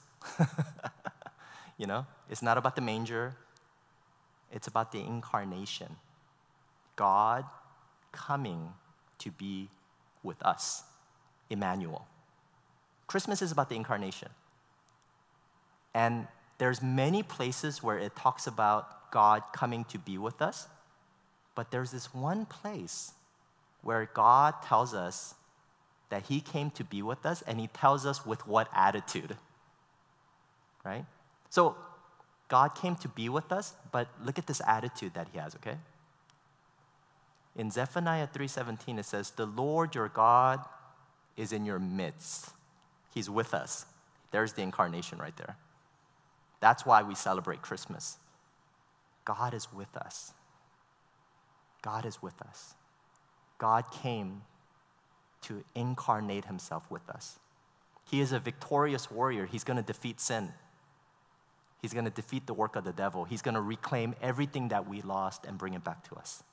It's not about the manger. It's about the incarnation. God coming to be with us. Emmanuel. Christmas is about the incarnation. And there's many places where it talks about God coming to be with us, but there's this one place where God tells us that He came to be with us, and He tells us with what attitude, right? So God came to be with us, but look at this attitude that He has, okay? In Zephaniah 3:17, it says, the Lord your God is in your midst. He's with us. There's the incarnation right there. That's why we celebrate Christmas. God is with us. God is with us. God came to incarnate Himself with us. He is a victorious warrior. He's going to defeat sin. He's going to defeat the work of the devil. He's going to reclaim everything that we lost and bring it back to us.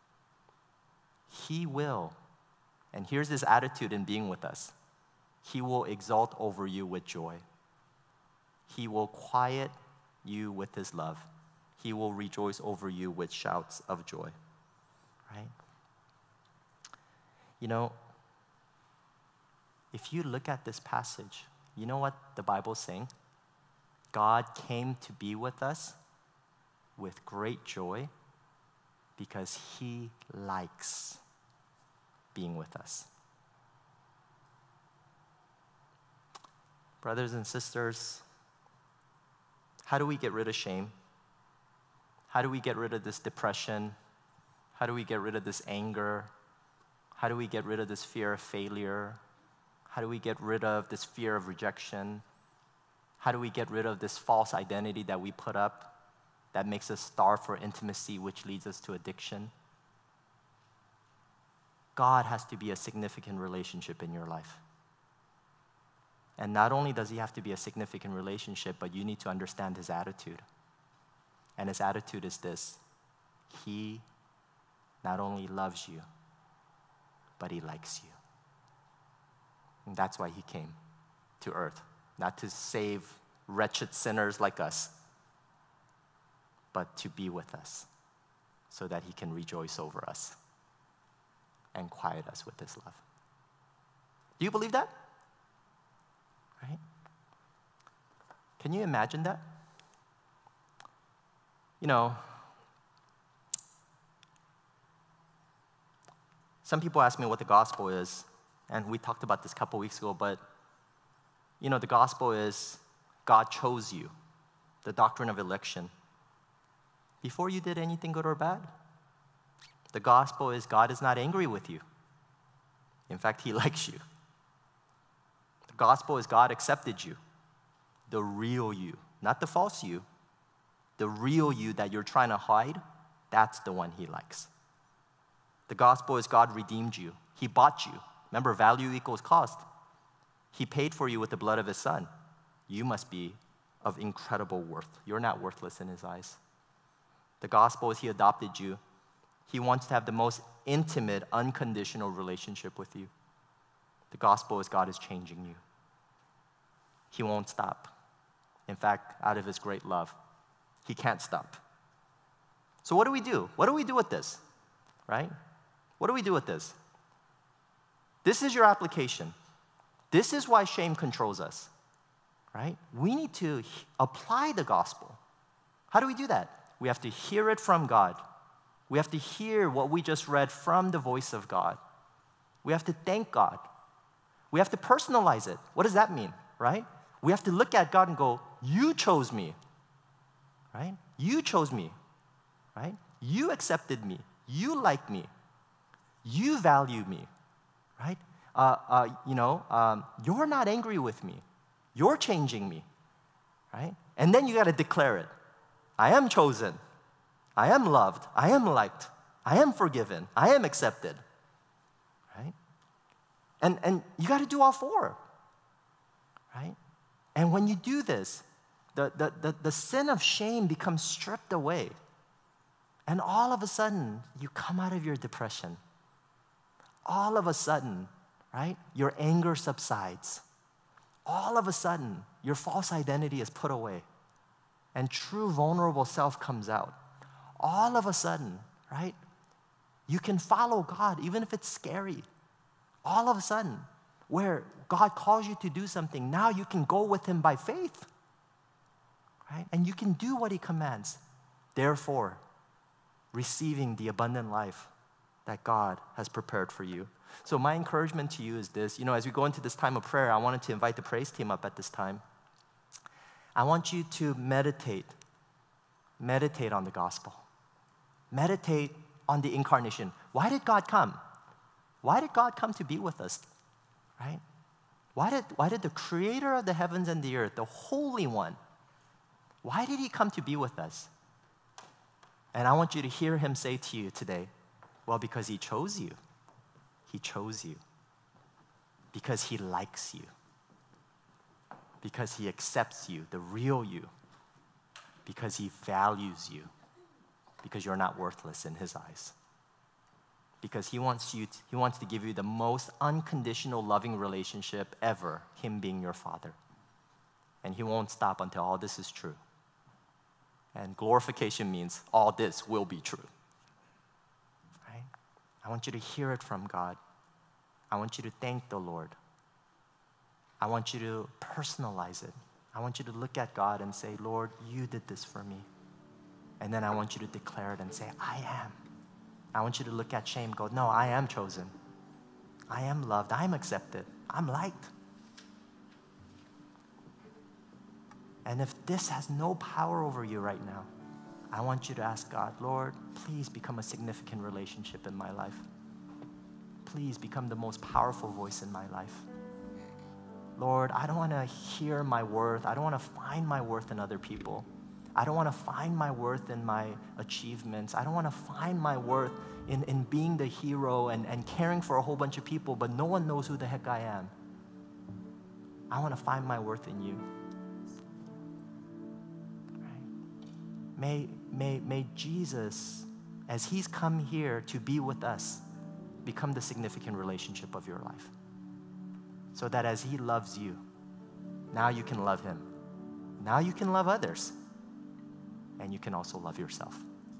He will, and here's His attitude in being with us. He will exalt over you with joy. He will quiet you with His love. He will rejoice over you with shouts of joy. Right? If you look at this passage, you know what the Bible's saying? God came to be with us with great joy because He likes being with us. Brothers and sisters, how do we get rid of shame? How do we get rid of this depression? How do we get rid of this anger? How do we get rid of this fear of failure? How do we get rid of this fear of rejection? How do we get rid of this false identity that we put up that makes us starve for intimacy, which leads us to addiction? God has to be a significant relationship in your life. And not only does he have to be a significant relationship, but you need to understand his attitude. And his attitude is this: he not only loves you, but he likes you. And that's why he came to earth, not to save wretched sinners like us, but to be with us so that he can rejoice over us and quiet us with his love. Do you believe that? Right? Can you imagine that? You know, some people ask me what the gospel is, and we talked about this a couple weeks ago, but you know, the gospel is God chose you, the doctrine of election, before you did anything good or bad. The gospel is God is not angry with you. In fact, he likes you. The gospel is God accepted you, the real you, not the false you. The real you that you're trying to hide, that's the one he likes. The gospel is God redeemed you. He bought you. Remember, value equals cost. He paid for you with the blood of his son. You must be of incredible worth. You're not worthless in his eyes. The gospel is he adopted you. He wants to have the most intimate, unconditional relationship with you. The gospel is God is changing you. He won't stop. In fact, out of his great love, he can't stop. So what do we do? What do we do with this? Right? What do we do with this? This is your application. This is why shame controls us. Right? We need to apply the gospel. How do we do that? We have to hear it from God. We have to hear what we just read from the voice of God. We have to thank God. We have to personalize it. What does that mean? Right? We have to look at God and go, you chose me. Right? You chose me. Right? You accepted me. You like me. You value me. Right? You're not angry with me. You're changing me. Right? And then you got to declare it. I am chosen. I am loved. I am liked. I am forgiven. I am accepted. Right? And you got to do all four. Right? And when you do this, the sin of shame becomes stripped away. And all of a sudden, you come out of your depression. All of a sudden, right, your anger subsides. All of a sudden, your false identity is put away. And true vulnerable self comes out. All of a sudden, right, you can follow God even if it's scary. All of a sudden, where God calls you to do something, now you can go with him by faith. Right? And you can do what he commands. Therefore, receiving the abundant life that God has prepared for you. So my encouragement to you is this. You know, as we go into this time of prayer, I wanted to invite the praise team up at this time. I want you to meditate. Meditate on the gospel. Meditate on the incarnation. Why did God come? Why did God come to be with us? Right? Why did the creator of the heavens and the earth, the Holy One, why did he come to be with us? And I want you to hear him say to you today, well, because he chose you. He chose you. Because he likes you. Because he accepts you, the real you. Because he values you. Because you're not worthless in his eyes. Because he wants to give you the most unconditional loving relationship ever, him being your father. And he won't stop until all this is true. And glorification means all this will be true. Right? I want you to hear it from God. I want you to thank the Lord. I want you to personalize it. I want you to look at God and say, Lord, you did this for me. And then I want you to declare it and say, I am. I want you to look at shame and go, no, I am chosen. I am loved. I am accepted. I'm liked. And if this has no power over you right now, I want you to ask God, Lord, please become a significant relationship in my life. Please become the most powerful voice in my life. Lord, I don't want to hear my worth. I don't want to find my worth in other people. I don't want to find my worth in my achievements. I don't want to find my worth in being the hero and caring for a whole bunch of people, but no one knows who the heck I am. I want to find my worth in you. Right? May Jesus, as he's come here to be with us, become the significant relationship of your life. So that as he loves you, now you can love him. Now you can love others. And you can also love yourself.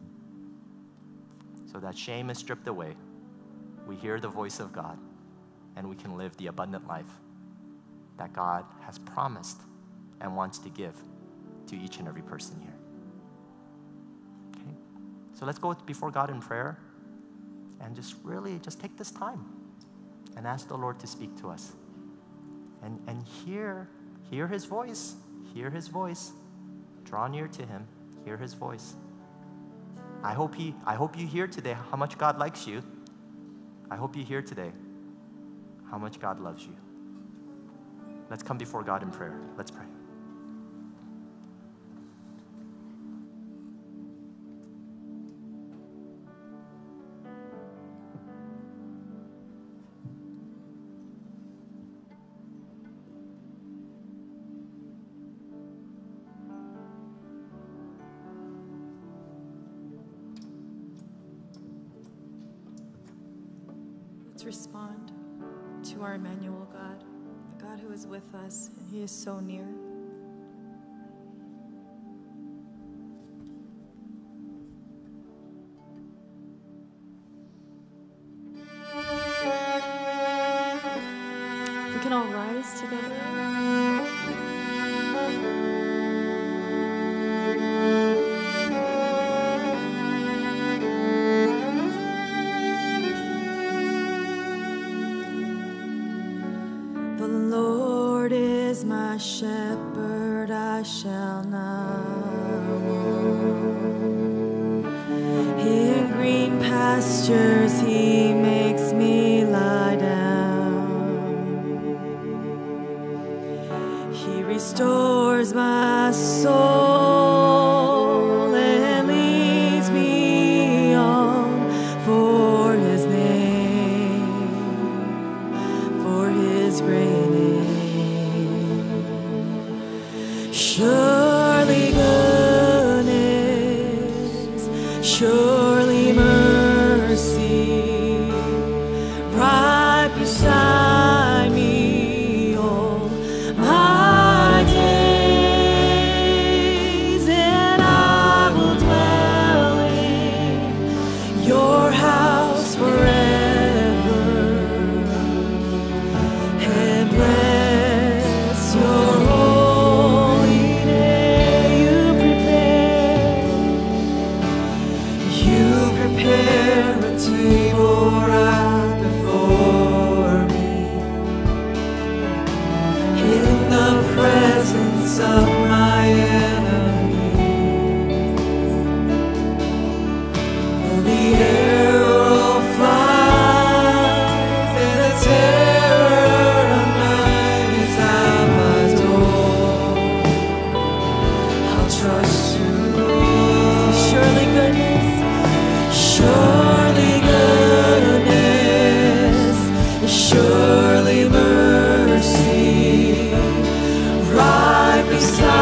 So that shame is stripped away. We hear the voice of God, and we can live the abundant life that God has promised and wants to give to each and every person here. Okay? So let's go before God in prayer and just take this time and ask the Lord to speak to us. And hear his voice. Hear his voice. Draw near to him. Hear his voice. I hope you hear today how much God likes you. I hope you hear today how much God loves you. Let's come before God in prayer. Let's pray. Let's respond to our Emmanuel God, the God who is with us, and he is so near. We can all rise together. Shepherd, I shall not want. In green pastures he makes me lie down. He restores my soul and leads me on for his name, for his great name. Surely goodness, surely mercy, right beside me all my days, and I will dwell in your house forever and bless your of my enemies. For the arrow flies and the terror of night is at my door. I'll trust you. Surely goodness, surely goodness, surely mercy, right beside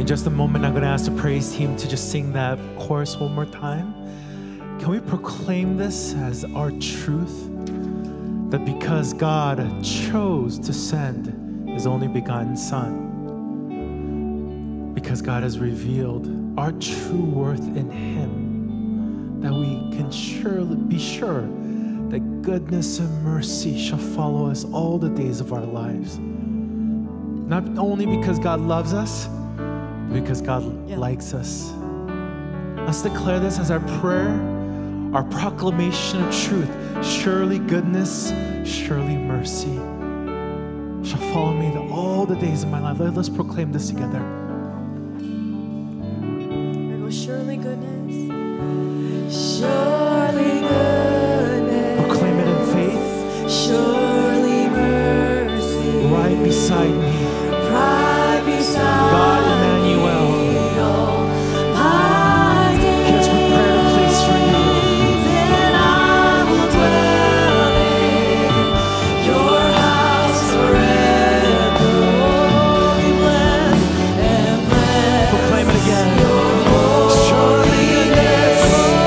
In just a moment, I'm going to ask the praise team to just sing that chorus one more time. Can we proclaim this as our truth? That because God chose to send His only begotten Son, because God has revealed our true worth in Him, that we can surely be sure that goodness and mercy shall follow us all the days of our lives. Not only because God loves us, but because God likes us. Let's declare this as our prayer, our proclamation of truth. Surely goodness, surely mercy shall follow me all the days of my life. Let's proclaim this together. Here goes, surely goodness. Surely goodness. Proclaim it in faith. Surely mercy. Right beside me. Right beside God Emmanuel. He has prepared a place for you. Then I will dwell in your house forever. Be blessed and blessed. Proclaim it again. Surely goodness.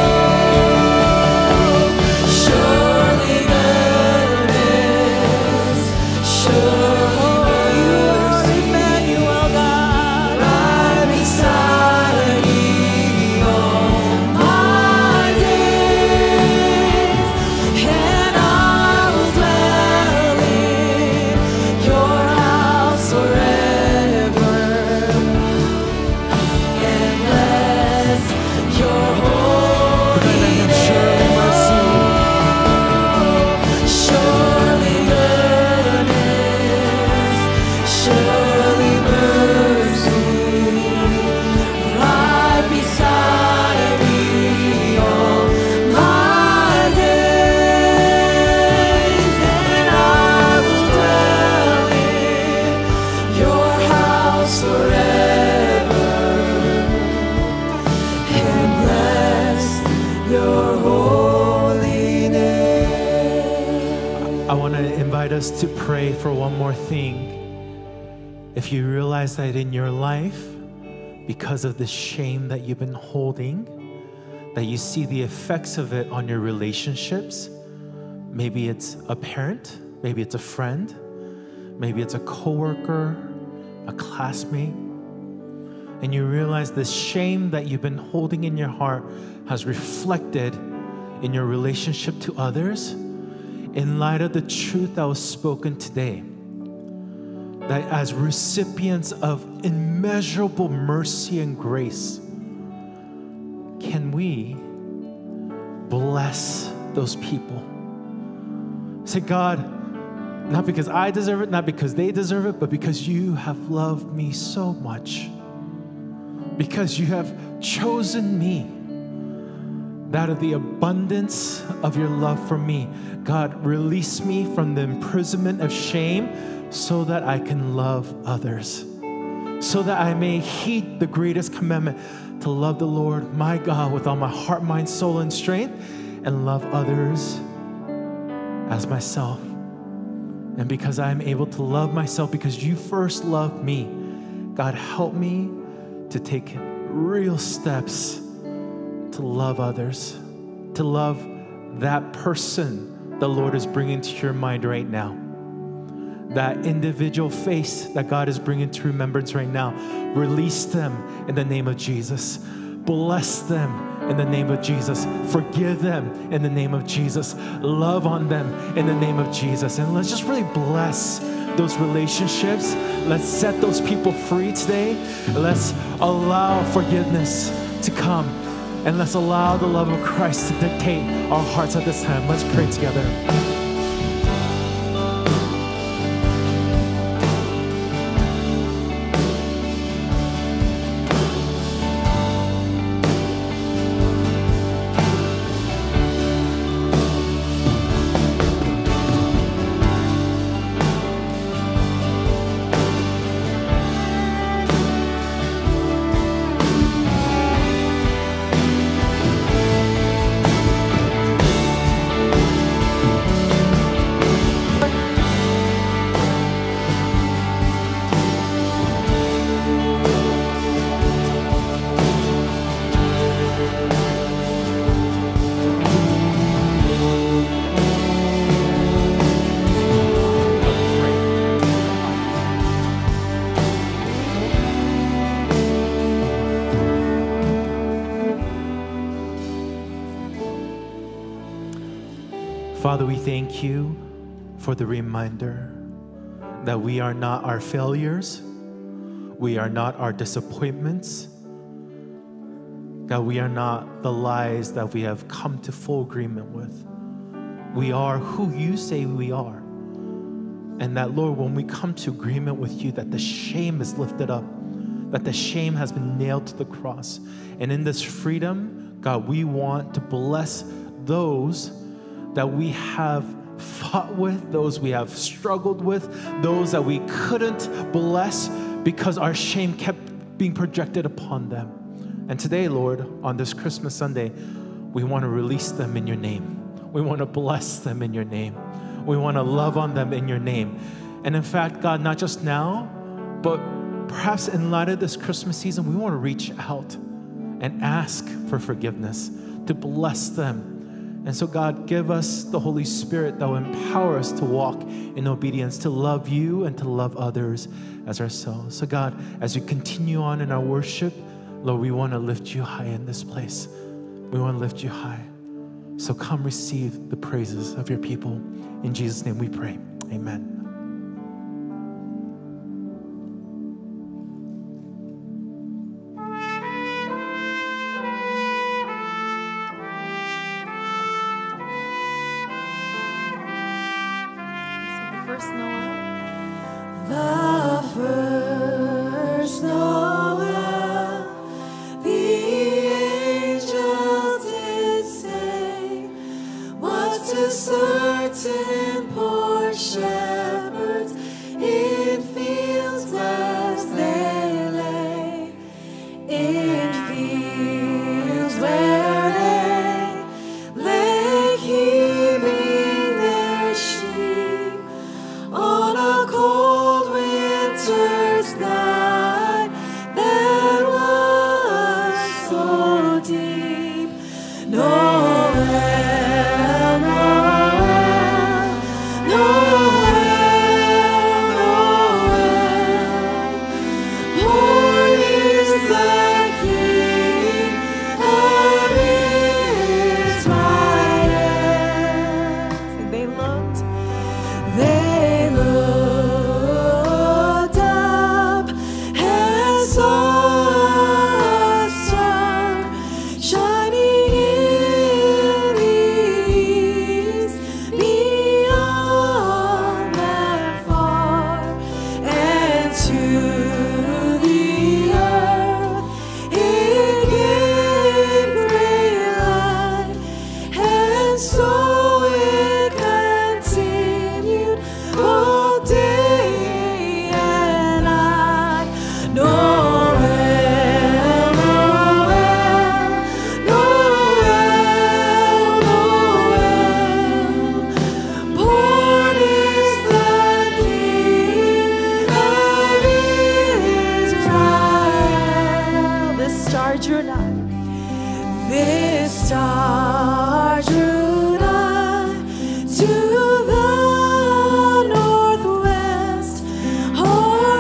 Surely goodness. Surely mercy. Emmanuel, God, right beside me all my days, and I will dwell in your house forever, and bless your holy name. Surely mercy. Surely goodness, surely mercy, right beside me all my days, and I will dwell in your house forever, and bless your holy name. I want to invite us to pray for one more thing. If you realize that in your life, because of the shame that you've been holding, that you see the effects of it on your relationships, maybe it's a parent, maybe it's a friend, maybe it's a coworker, a classmate, and you realize the shame that you've been holding in your heart has reflected in your relationship to others, in light of the truth that was spoken today, that as recipients of immeasurable mercy and grace, can we bless those people? Say, God, not because I deserve it, not because they deserve it, but because you have loved me so much, because you have chosen me, out of the abundance of your love for me. God, release me from the imprisonment of shame so that I can love others, so that I may heed the greatest commandment, to love the Lord my God with all my heart, mind, soul, and strength, and love others as myself. And because I am able to love myself because you first loved me, God, help me to take real steps to love others, to love that person the Lord is bringing to your mind right now, that individual face that God is bringing to remembrance right now. Release them in the name of Jesus. Bless them in the name of Jesus. Forgive them in the name of Jesus. Love on them in the name of Jesus. And let's just really bless those relationships. Let's set those people free today. Let's allow forgiveness to come. And let's allow the love of Christ to dictate our hearts at this time. Let's pray together. Father, we thank you for the reminder that we are not our failures. We are not our disappointments. God, we are not the lies that we have come to full agreement with. We are who you say we are. And that, Lord, when we come to agreement with you, that the shame is lifted up, that the shame has been nailed to the cross. And in this freedom, God, we want to bless those that we have fought with, those we have struggled with, those that we couldn't bless because our shame kept being projected upon them. And today, Lord, on this Christmas Sunday, we want to release them in your name. We want to bless them in your name. We want to love on them in your name. And in fact, God, not just now, but perhaps in light of this Christmas season, we want to reach out and ask for forgiveness, to bless them. And so, God, give us the Holy Spirit that will empower us to walk in obedience, to love you and to love others as ourselves. So, God, as we continue on in our worship, Lord, we want to lift you high in this place. We want to lift you high. So come receive the praises of your people. In Jesus' name we pray. Amen. The first Noel. The first Noel, the angels did say, was to certain poor shepherds in fields as they lay, in fields where they lay keeping their sheep on a cold winter's night that was so deep. Noel, Noel, Noel, Noel, born is the King of Israel. And they looked. They looked up and saw a star shining in the east, beyond and far, and to the earth it gave great light, and so it continued all day and night. Noel, Noel, Noel, Noel, born is the King of Israel. This star drew nigh. This star drew nigh to the northwest, o'er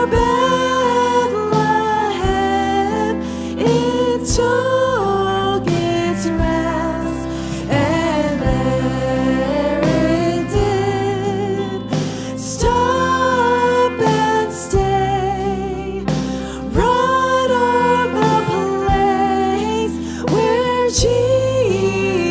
Bethlehem it took its rest, and there it did stop and stay, right on the place where Jesus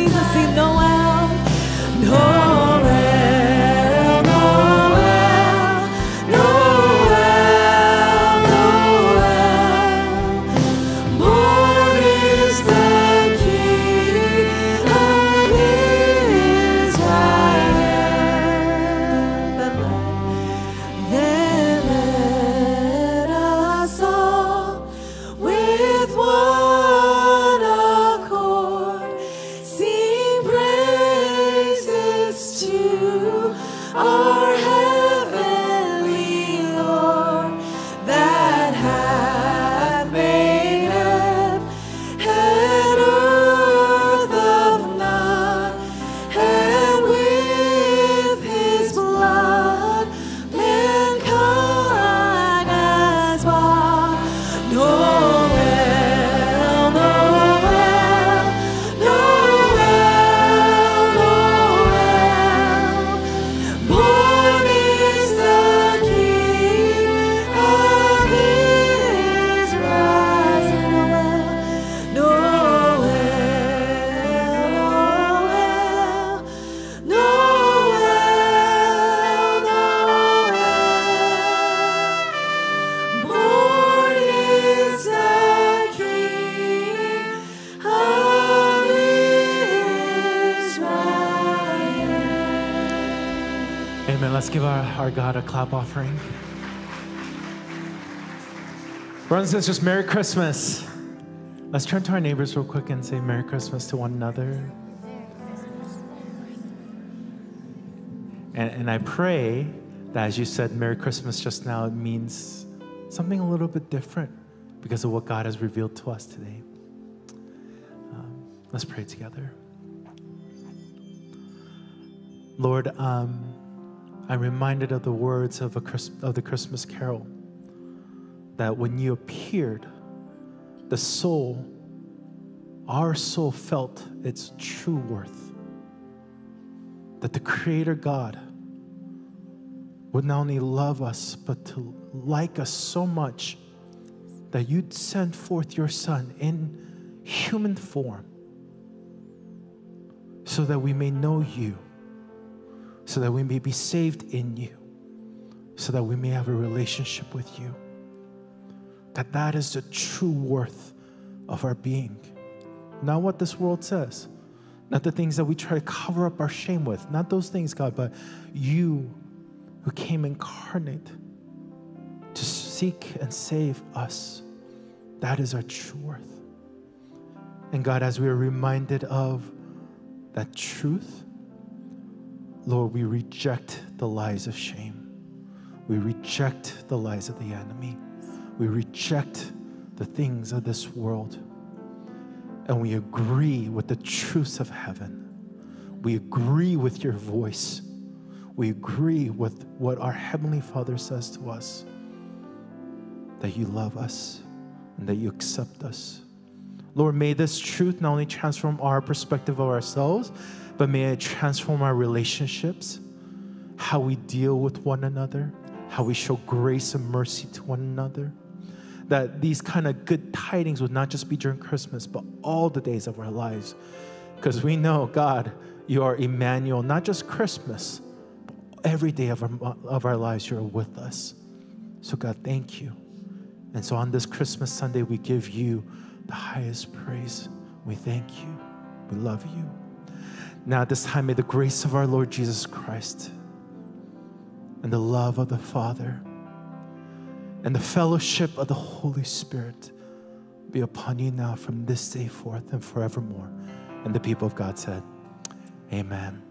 give our God a clap offering. Brothers and sisters, Merry Christmas. Let's turn to our neighbors real quick and say Merry Christmas to one another. And I pray that as you said Merry Christmas just now, it means something a little bit different because of what God has revealed to us today. Let's pray together. Lord, I'm reminded of the words of the Christmas carol, that when you appeared, our soul felt its true worth. That the Creator God would not only love us, but to like us so much that you'd send forth your Son in human form so that we may know you, so that we may be saved in you, so that we may have a relationship with you. That is the true worth of our being. Not what this world says, not the things that we try to cover up our shame with, not those things, God, but you who came incarnate to seek and save us. That is our true worth. And God, as we are reminded of that truth, Lord, we reject the lies of shame. We reject the lies of the enemy. We reject the things of this world. And we agree with the truths of heaven. We agree with your voice. We agree with what our Heavenly Father says to us, that you love us and that you accept us. Lord, may this truth not only transform our perspective of ourselves, but may it transform our relationships, how we deal with one another, how we show grace and mercy to one another. That these kind of good tidings would not just be during Christmas, but all the days of our lives. Because we know, God, you are Emmanuel, not just Christmas, but every day of our lives you're with us. So God, thank you. And so on this Christmas Sunday, we give you the highest praise. We thank you. We love you. Now at this time, may the grace of our Lord Jesus Christ and the love of the Father and the fellowship of the Holy Spirit be upon you now from this day forth and forevermore. And the people of God said, amen.